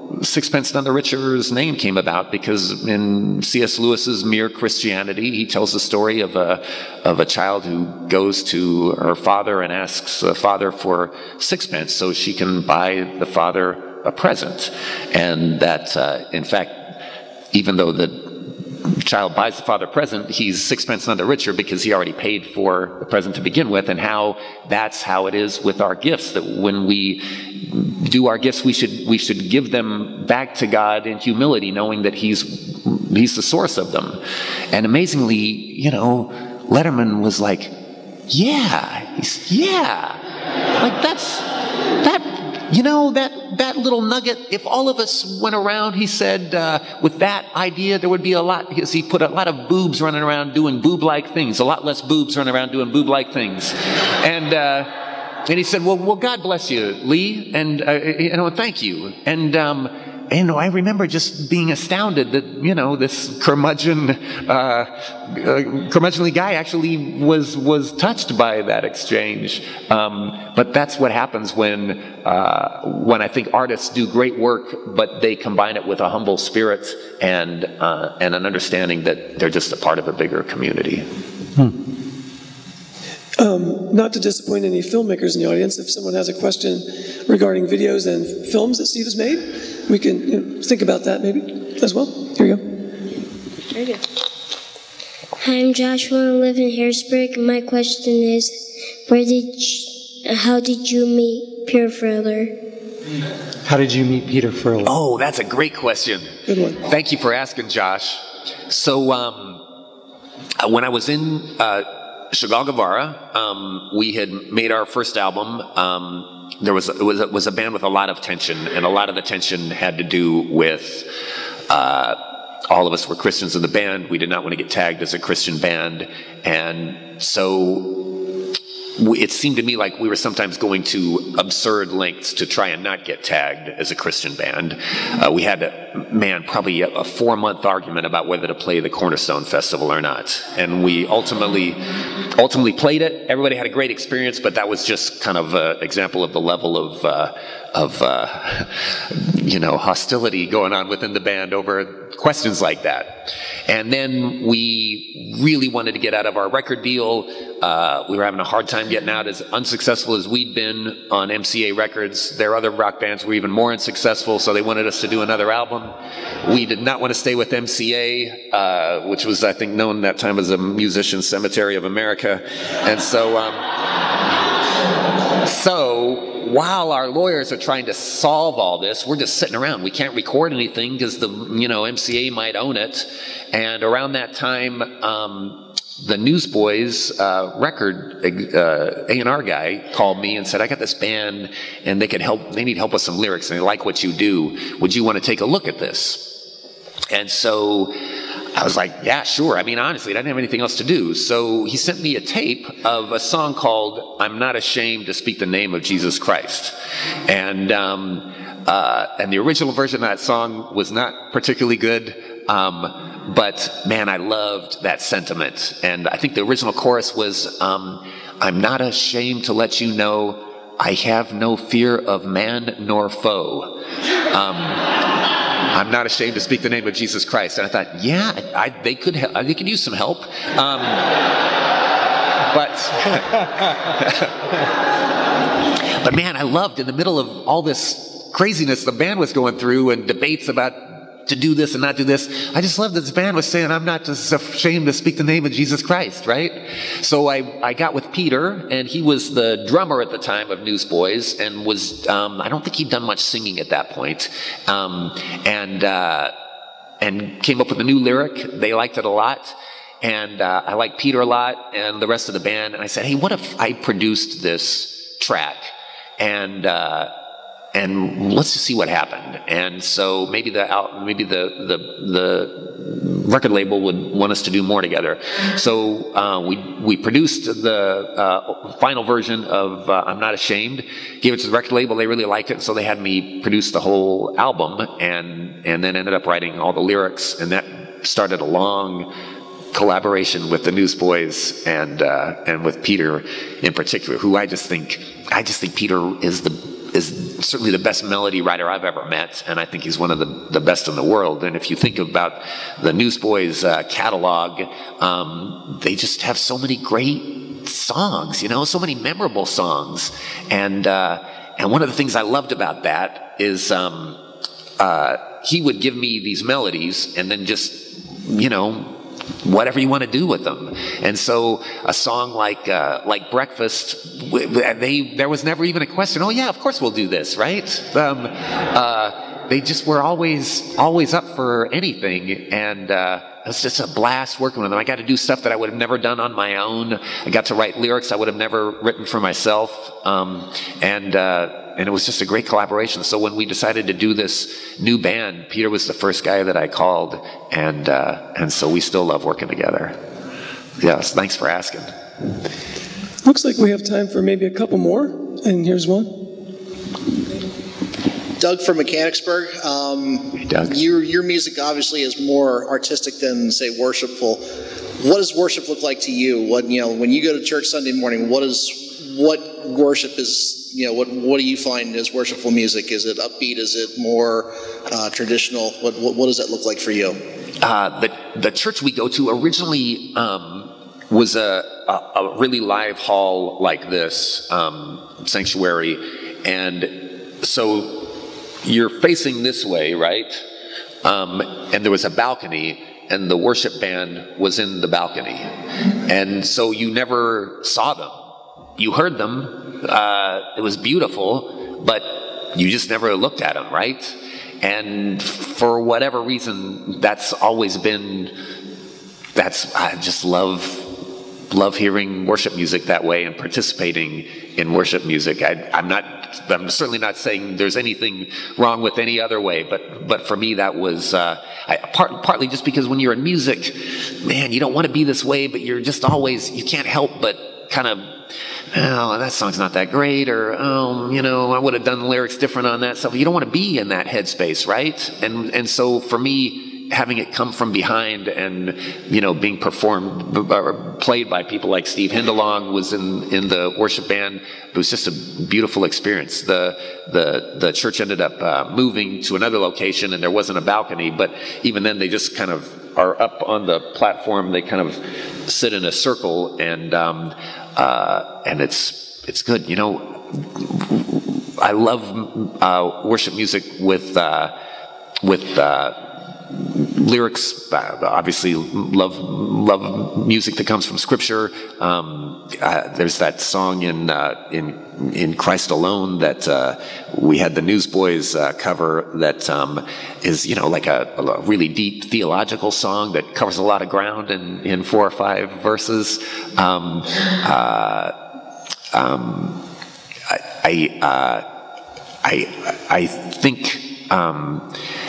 Sixpence None the Richer's name came about because in C S Lewis's Mere Christianity, he tells the story of a of a child who goes to her father and asks the father for sixpence so she can buy the father a present, and that uh, in fact, even though the child buys the father a present, he's sixpence none the richer because he already paid for the present to begin with, and how that's how it is with our gifts, that when we do our gifts, we should we should give them back to God in humility, knowing that he's he's the source of them. And amazingly, you know, Letterman was like, yeah, he's, yeah, like that's that. You know, that, that little nugget, if all of us went around, he said, uh, with that idea, there would be a lot, because he put a lot of boobs running around doing boob-like things, a lot less boobs running around doing boob-like things. And, uh, and he said, well, well, God bless you, Lee, and, uh, you know, thank you. And, um, and I remember just being astounded that, you know, this curmudgeon, uh, uh, curmudgeonly guy actually was, was touched by that exchange. Um, but that's what happens when, uh, when I think artists do great work, but they combine it with a humble spirit and, uh, and an understanding that they're just a part of a bigger community.
Hmm. Um, not to disappoint any filmmakers in the audience, if someone has a question regarding videos and films that Steve has made, we can you know, think about that maybe as well. Here you go.
Very good. Hi, I'm Joshua. I live in Harrisburg. My question is, where did you, how did you meet Peter Furler?
How did you meet Peter Furler?
Oh, that's a great question.
Good one.
Thank you for asking, Josh. So um, when I was in uh, Chagall Guevara, um, we had made our first album. Um, there was, it was, it was a band with a lot of tension, and a lot of the tension had to do with uh, all of us were Christians in the band. We did not want to get tagged as a Christian band, and so it seemed to me like we were sometimes going to absurd lengths to try and not get tagged as a Christian band. Uh, we had, a, man, probably a, a four-month argument about whether to play the Cornerstone Festival or not. And we ultimately ultimately played it. Everybody had a great experience, but that was just kind of an example of the level of, uh, of uh, you know, hostility going on within the band over questions like that. And then we really wanted to get out of our record deal. Uh, we were having a hard time getting out, as unsuccessful as we'd been on M C A Records. Their other rock bands were even more unsuccessful, so they wanted us to do another album. We did not want to stay with M C A, uh, which was, I think, known that time as a musician's cemetery of America. And so, um, so while our lawyers are trying to solve all this, we're just sitting around. We can't record anything because the, you know, M C A might own it. And around that time, um, the Newsboys uh, record uh, A and R guy called me and said, I got this band and they could help, they need help with some lyrics and they like what you do. Would you want to take a look at this? And so I was like, yeah, sure. I mean, honestly, I didn't have anything else to do. So he sent me a tape of a song called I'm Not Ashamed to Speak the Name of Jesus Christ. And, um, uh, and the original version of that song was not particularly good. Um, but man, I loved that sentiment. And I think the original chorus was, um, I'm not ashamed to let you know I have no fear of man nor foe. Um, I'm not ashamed to speak the name of Jesus Christ. And I thought, yeah, I, they could help, they could use some help. Um, but, but man, I loved in the middle of all this craziness the band was going through and debates about to do this and not do this. I just loved that this band was saying, I'm not just ashamed to speak the name of Jesus Christ, right? So I, I got with Peter, and he was the drummer at the time of Newsboys, and was, um, I don't think he'd done much singing at that point, um, and, uh, and came up with a new lyric. They liked it a lot, and uh, I liked Peter a lot, and the rest of the band, and I said, hey, what if I produced this track, and, uh, and let's just see what happened. And so maybe the maybe the the, the record label would want us to do more together. So uh, we we produced the uh, final version of uh, I'm Not Ashamed, gave it to the record label. They really liked it, so they had me produce the whole album, and and then ended up writing all the lyrics, and that started a long collaboration with the Newsboys and uh, and with Peter in particular, who I just think I just think Peter is the is certainly the best melody writer I've ever met, and I think he's one of the, the best in the world. And if you think about the Newsboys uh, catalog, um, they just have so many great songs, you know, so many memorable songs. And uh, and one of the things I loved about that is um, uh, he would give me these melodies and then just, you know, whatever you want to do with them. And so a song like uh, like Breakfast, they there was never even a question, oh yeah, of course we'll do this, right? Um, uh, they just were always always up for anything, and uh, it was just a blast working with them. I got to do stuff that I would have never done on my own. I got to write lyrics I would have never written for myself, um, and uh, and it was just a great collaboration. So when we decided to do this new band, Peter was the first guy that I called, and uh, and so we still love working together. Yes, thanks for asking.
Looks like we have time for maybe a couple more, and here's one.
Doug from Mechanicsburg. Um,
hey, Doug.
Your, your music obviously is more artistic than, say, worshipful. What does worship look like to you? What, you know, when you go to church Sunday morning, what is what worship is? You know, what what do you find as worshipful music? Is it upbeat? Is it more uh, traditional? What, what what does that look like for you?
Uh, the the church we go to originally um, was a, a a really live hall like this, um, sanctuary, and so you're facing this way, right? Um, and there was a balcony, and the worship band was in the balcony, and so you never saw them. You heard them. Uh, it was beautiful, but you just never looked at them, right? And for whatever reason, that's always been, that's, I just love, love hearing worship music that way and participating in worship music. I, I'm not, I'm certainly not saying there's anything wrong with any other way, but, but for me that was, uh, I, part, partly just because when you're in music, man, you don't want to be this way, but you're just always, you can't help but kind of, oh, that song's not that great, or, oh, you know, I would have done the lyrics different on that stuff. You don't want to be in that headspace, right? And and so for me, having it come from behind and, you know, being performed or played by people like Steve Hindalong was in, in the worship band, it was just a beautiful experience. The the the church ended up uh, moving to another location, and there wasn't a balcony, but even then they just kind of are up on the platform. They kind of sit in a circle, and um, uh, and it's it's good. You know, I love uh, worship music with uh, with uh, lyrics. Uh, obviously, love love music that comes from Scripture. Um, uh, there's that song in uh, in in Christ Alone that uh, we had the Newsboys uh, cover. That um, is, you know, like a, a really deep theological song that covers a lot of ground in in four or five verses. Um, uh, um, I I, uh, I I think. Um,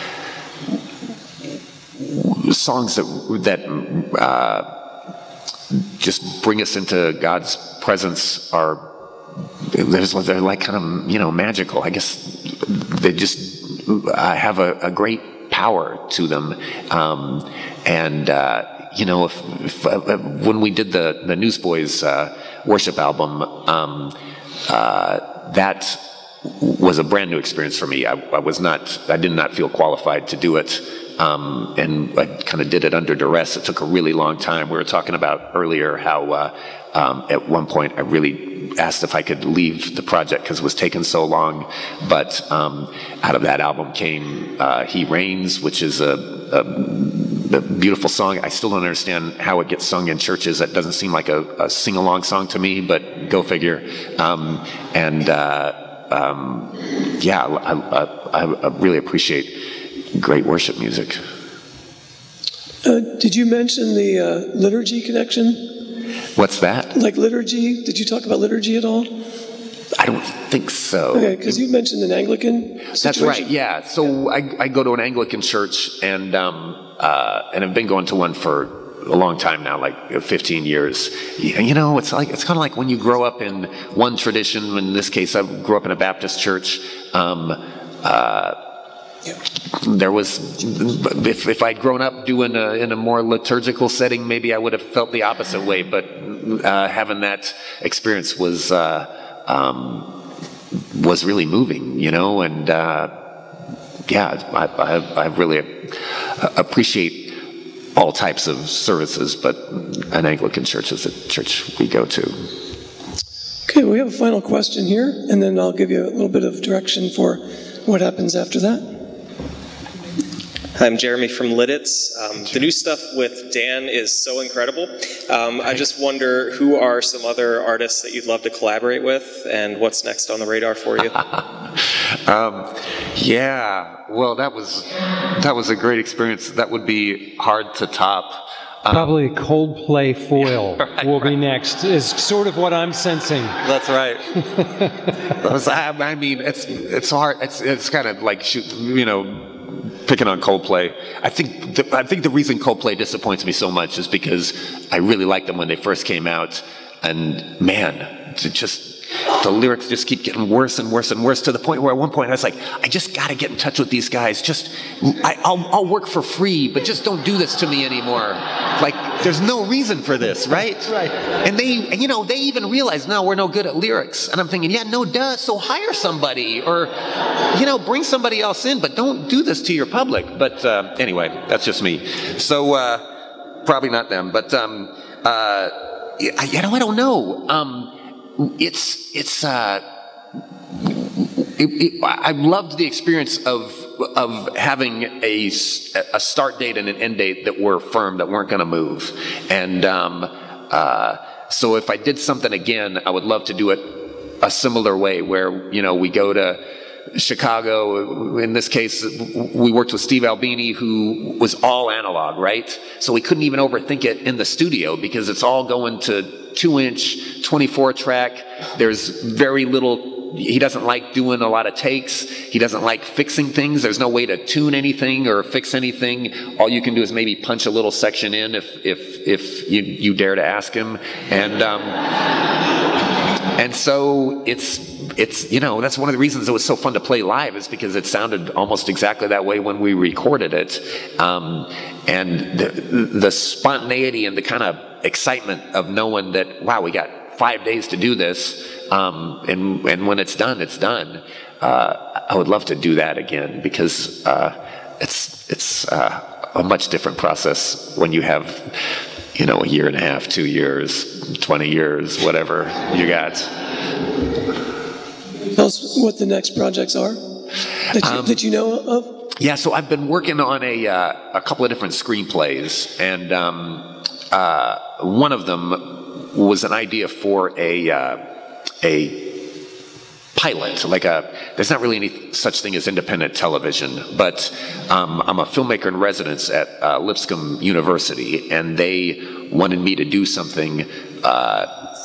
songs that that uh, just bring us into God's presence are they're like kind of, you know, magical. I guess they just uh, have a, a great power to them, um, and uh, you know, if, if uh, when we did the the Newsboys uh, worship album, um, uh, that was a brand new experience for me. I, I was not, I did not feel qualified to do it. Um, and I kind of did it under duress. It took a really long time. We were talking about earlier how uh, um, at one point I really asked if I could leave the project because it was taking so long. But um, out of that album came uh, He Reigns, which is a, a, a beautiful song. I still don't understand how it gets sung in churches. That doesn't seem like a, a sing-along song to me, but go figure. Um, and uh, um, yeah, I, I, I really appreciate great worship music.
Uh, did you mention the uh, liturgy connection?
What's that?
Like liturgy? Did you talk about liturgy at all?
I don't think so.
Okay, because you mentioned an Anglican situation.
That's right, yeah. So I, I go to an Anglican church, and um, uh, and I've been going to one for a long time now, like fifteen years. You know, it's like it's kind of like when you grow up in one tradition. In this case, I grew up in a Baptist church. Um, uh, There was, if, if I'd grown up doing a, in a more liturgical setting, maybe I would have felt the opposite way. But uh, having that experience was uh, um, was really moving, you know, and uh, yeah, I, I, I really appreciate all types of services, but an Anglican church is a church we go to.
Okay, we have a final question here, and then I'll give you a little bit of direction for what happens after that.
I'm Jeremy from Lidditz. Um, the new stuff with Dan is so incredible. Um, I just wonder who are some other artists that you'd love to collaborate with, and what's next on the radar for you?
um, yeah, well, that was that was a great experience. That would be hard to top. Um,
Probably Coldplay Foil
right,
will
right.
be next, is sort of what I'm sensing.
That's right. I mean, it's it's hard. It's it's kind of like shoot, you know. Picking on Coldplay, I think the, I think the reason Coldplay disappoints me so much is because I really liked them when they first came out, and man, it just the lyrics just keep getting worse and worse and worse to the point where at one point I was like, I just got to get in touch with these guys. Just I, I'll I'll work for free, but just don't do this to me anymore. Like, there's no reason for this, right?
Right.
And they, and, you know, they even realize, no, we're no good at lyrics. And I'm thinking, yeah, no, duh. So hire somebody, or, you know, bring somebody else in, but don't do this to your public. But uh, anyway, that's just me. So uh, probably not them. But um, uh, you know, I don't know. Um, it's it's. Uh, It, it, I loved the experience of of having a, a start date and an end date that were firm, that weren't going to move. And um, uh, so if I did something again, I would love to do it a similar way, where, you know, we go to Chicago. In this case, we worked with Steve Albini, who was all analog, right? So we couldn't even overthink it in the studio because it's all going to two inch, twenty-four track. There's very little. He doesn't like doing a lot of takes. He doesn't like fixing things. There's no way to tune anything or fix anything. All you can do is maybe punch a little section in if if if you you dare to ask him. And um, and so it's it's you know, that's one of the reasons it was so fun to play live, is because it sounded almost exactly that way when we recorded it. Um, and the the spontaneity and the kind of excitement of knowing that, wow, we got five days to do this. Um, and, and when it's done, it's done. Uh, I would love to do that again, because uh, it's it's uh, a much different process when you have, you know, a year and a half, two years, twenty years, whatever you got.
Tell us what the next projects are that you, um, that you know of.
Yeah, so I've been working on a uh, a couple of different screenplays, and um, uh, one of them was an idea for a. Uh, a pilot, like a, there's not really any such thing as independent television, but um, I'm a filmmaker in residence at uh, Lipscomb University, and they wanted me to do something uh,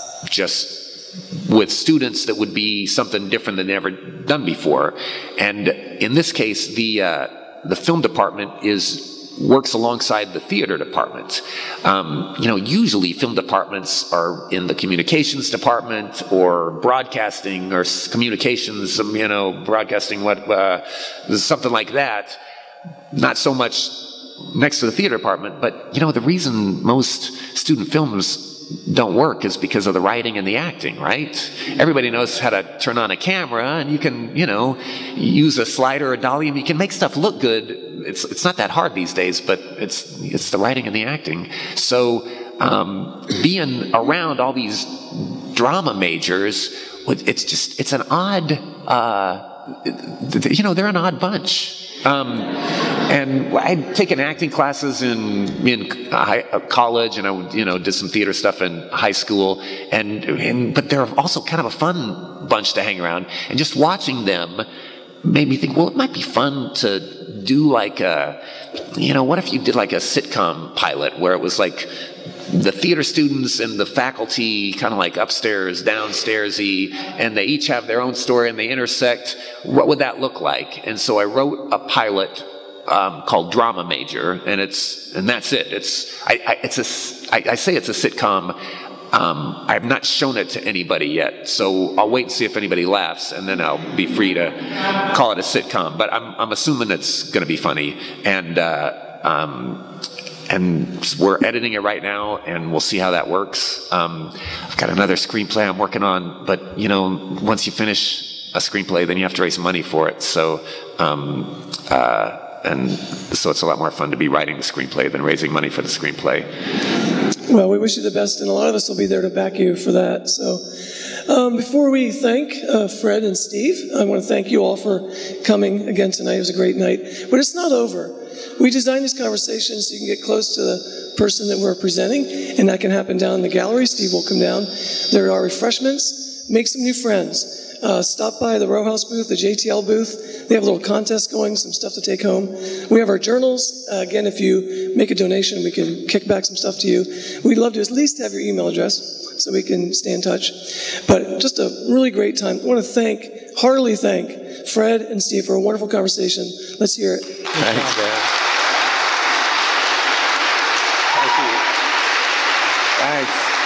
just with students that would be something different than they've ever done before. And in this case, the uh, the film department is works alongside the theater department. Um, you know, usually film departments are in the communications department or broadcasting or communications, you know, broadcasting, what, uh, something like that. Not so much next to the theater department, but, you know, the reason most student films don't work is because of the writing and the acting, right? Everybody knows how to turn on a camera, and you can, you know, use a slider or a dolly, and you can make stuff look good. It's it's not that hard these days, but it's it's the writing and the acting. So um, being around all these drama majors, it's just it's an odd, uh, you know, they're an odd bunch. Um, and I'd taken acting classes in in high, uh, college, and I would, you know, did some theater stuff in high school, and and but they're also kind of a fun bunch to hang around. And just watching them made me think, well, it might be fun to do like a, you know, what if you did like a sitcom pilot where it was like the theater students and the faculty kind of like upstairs, downstairs-y, and they each have their own story and they intersect. What would that look like? And so I wrote a pilot um, called Drama Major, and it's and that's it. It's I, I it's a I, I say it's a sitcom. Um, I have not shown it to anybody yet, so I'll wait and see if anybody laughs, and then I'll be free to call it a sitcom. But I'm I'm assuming it's going to be funny, and uh, um, and we're editing it right now, and we'll see how that works. Um, I've got another screenplay I'm working on, but you know, once you finish a screenplay, then you have to raise money for it. So, um, uh, and so it's a lot more fun to be writing the screenplay than raising money for the screenplay.
Well, we wish you the best, and a lot of us will be there to back you for that. So, um, before we thank uh, Fred and Steve, I want to thank you all for coming again tonight. It was a great night, but it's not over. We designed these conversations so you can get close to the person that we're presenting, and that can happen down in the gallery. Steve will come down. There are refreshments. Make some new friends. Uh, stop by the Row House booth, the J T L booth. They have a little contest going, some stuff to take home. We have our journals. Uh, again, if you make a donation, we can kick back some stuff to you. We'd love to at least have your email address so we can stay in touch. But just a really great time. I want to thank, heartily thank Fred and Steve for a wonderful conversation. Let's hear it.
Thanks, Dan. Thank you. Thanks.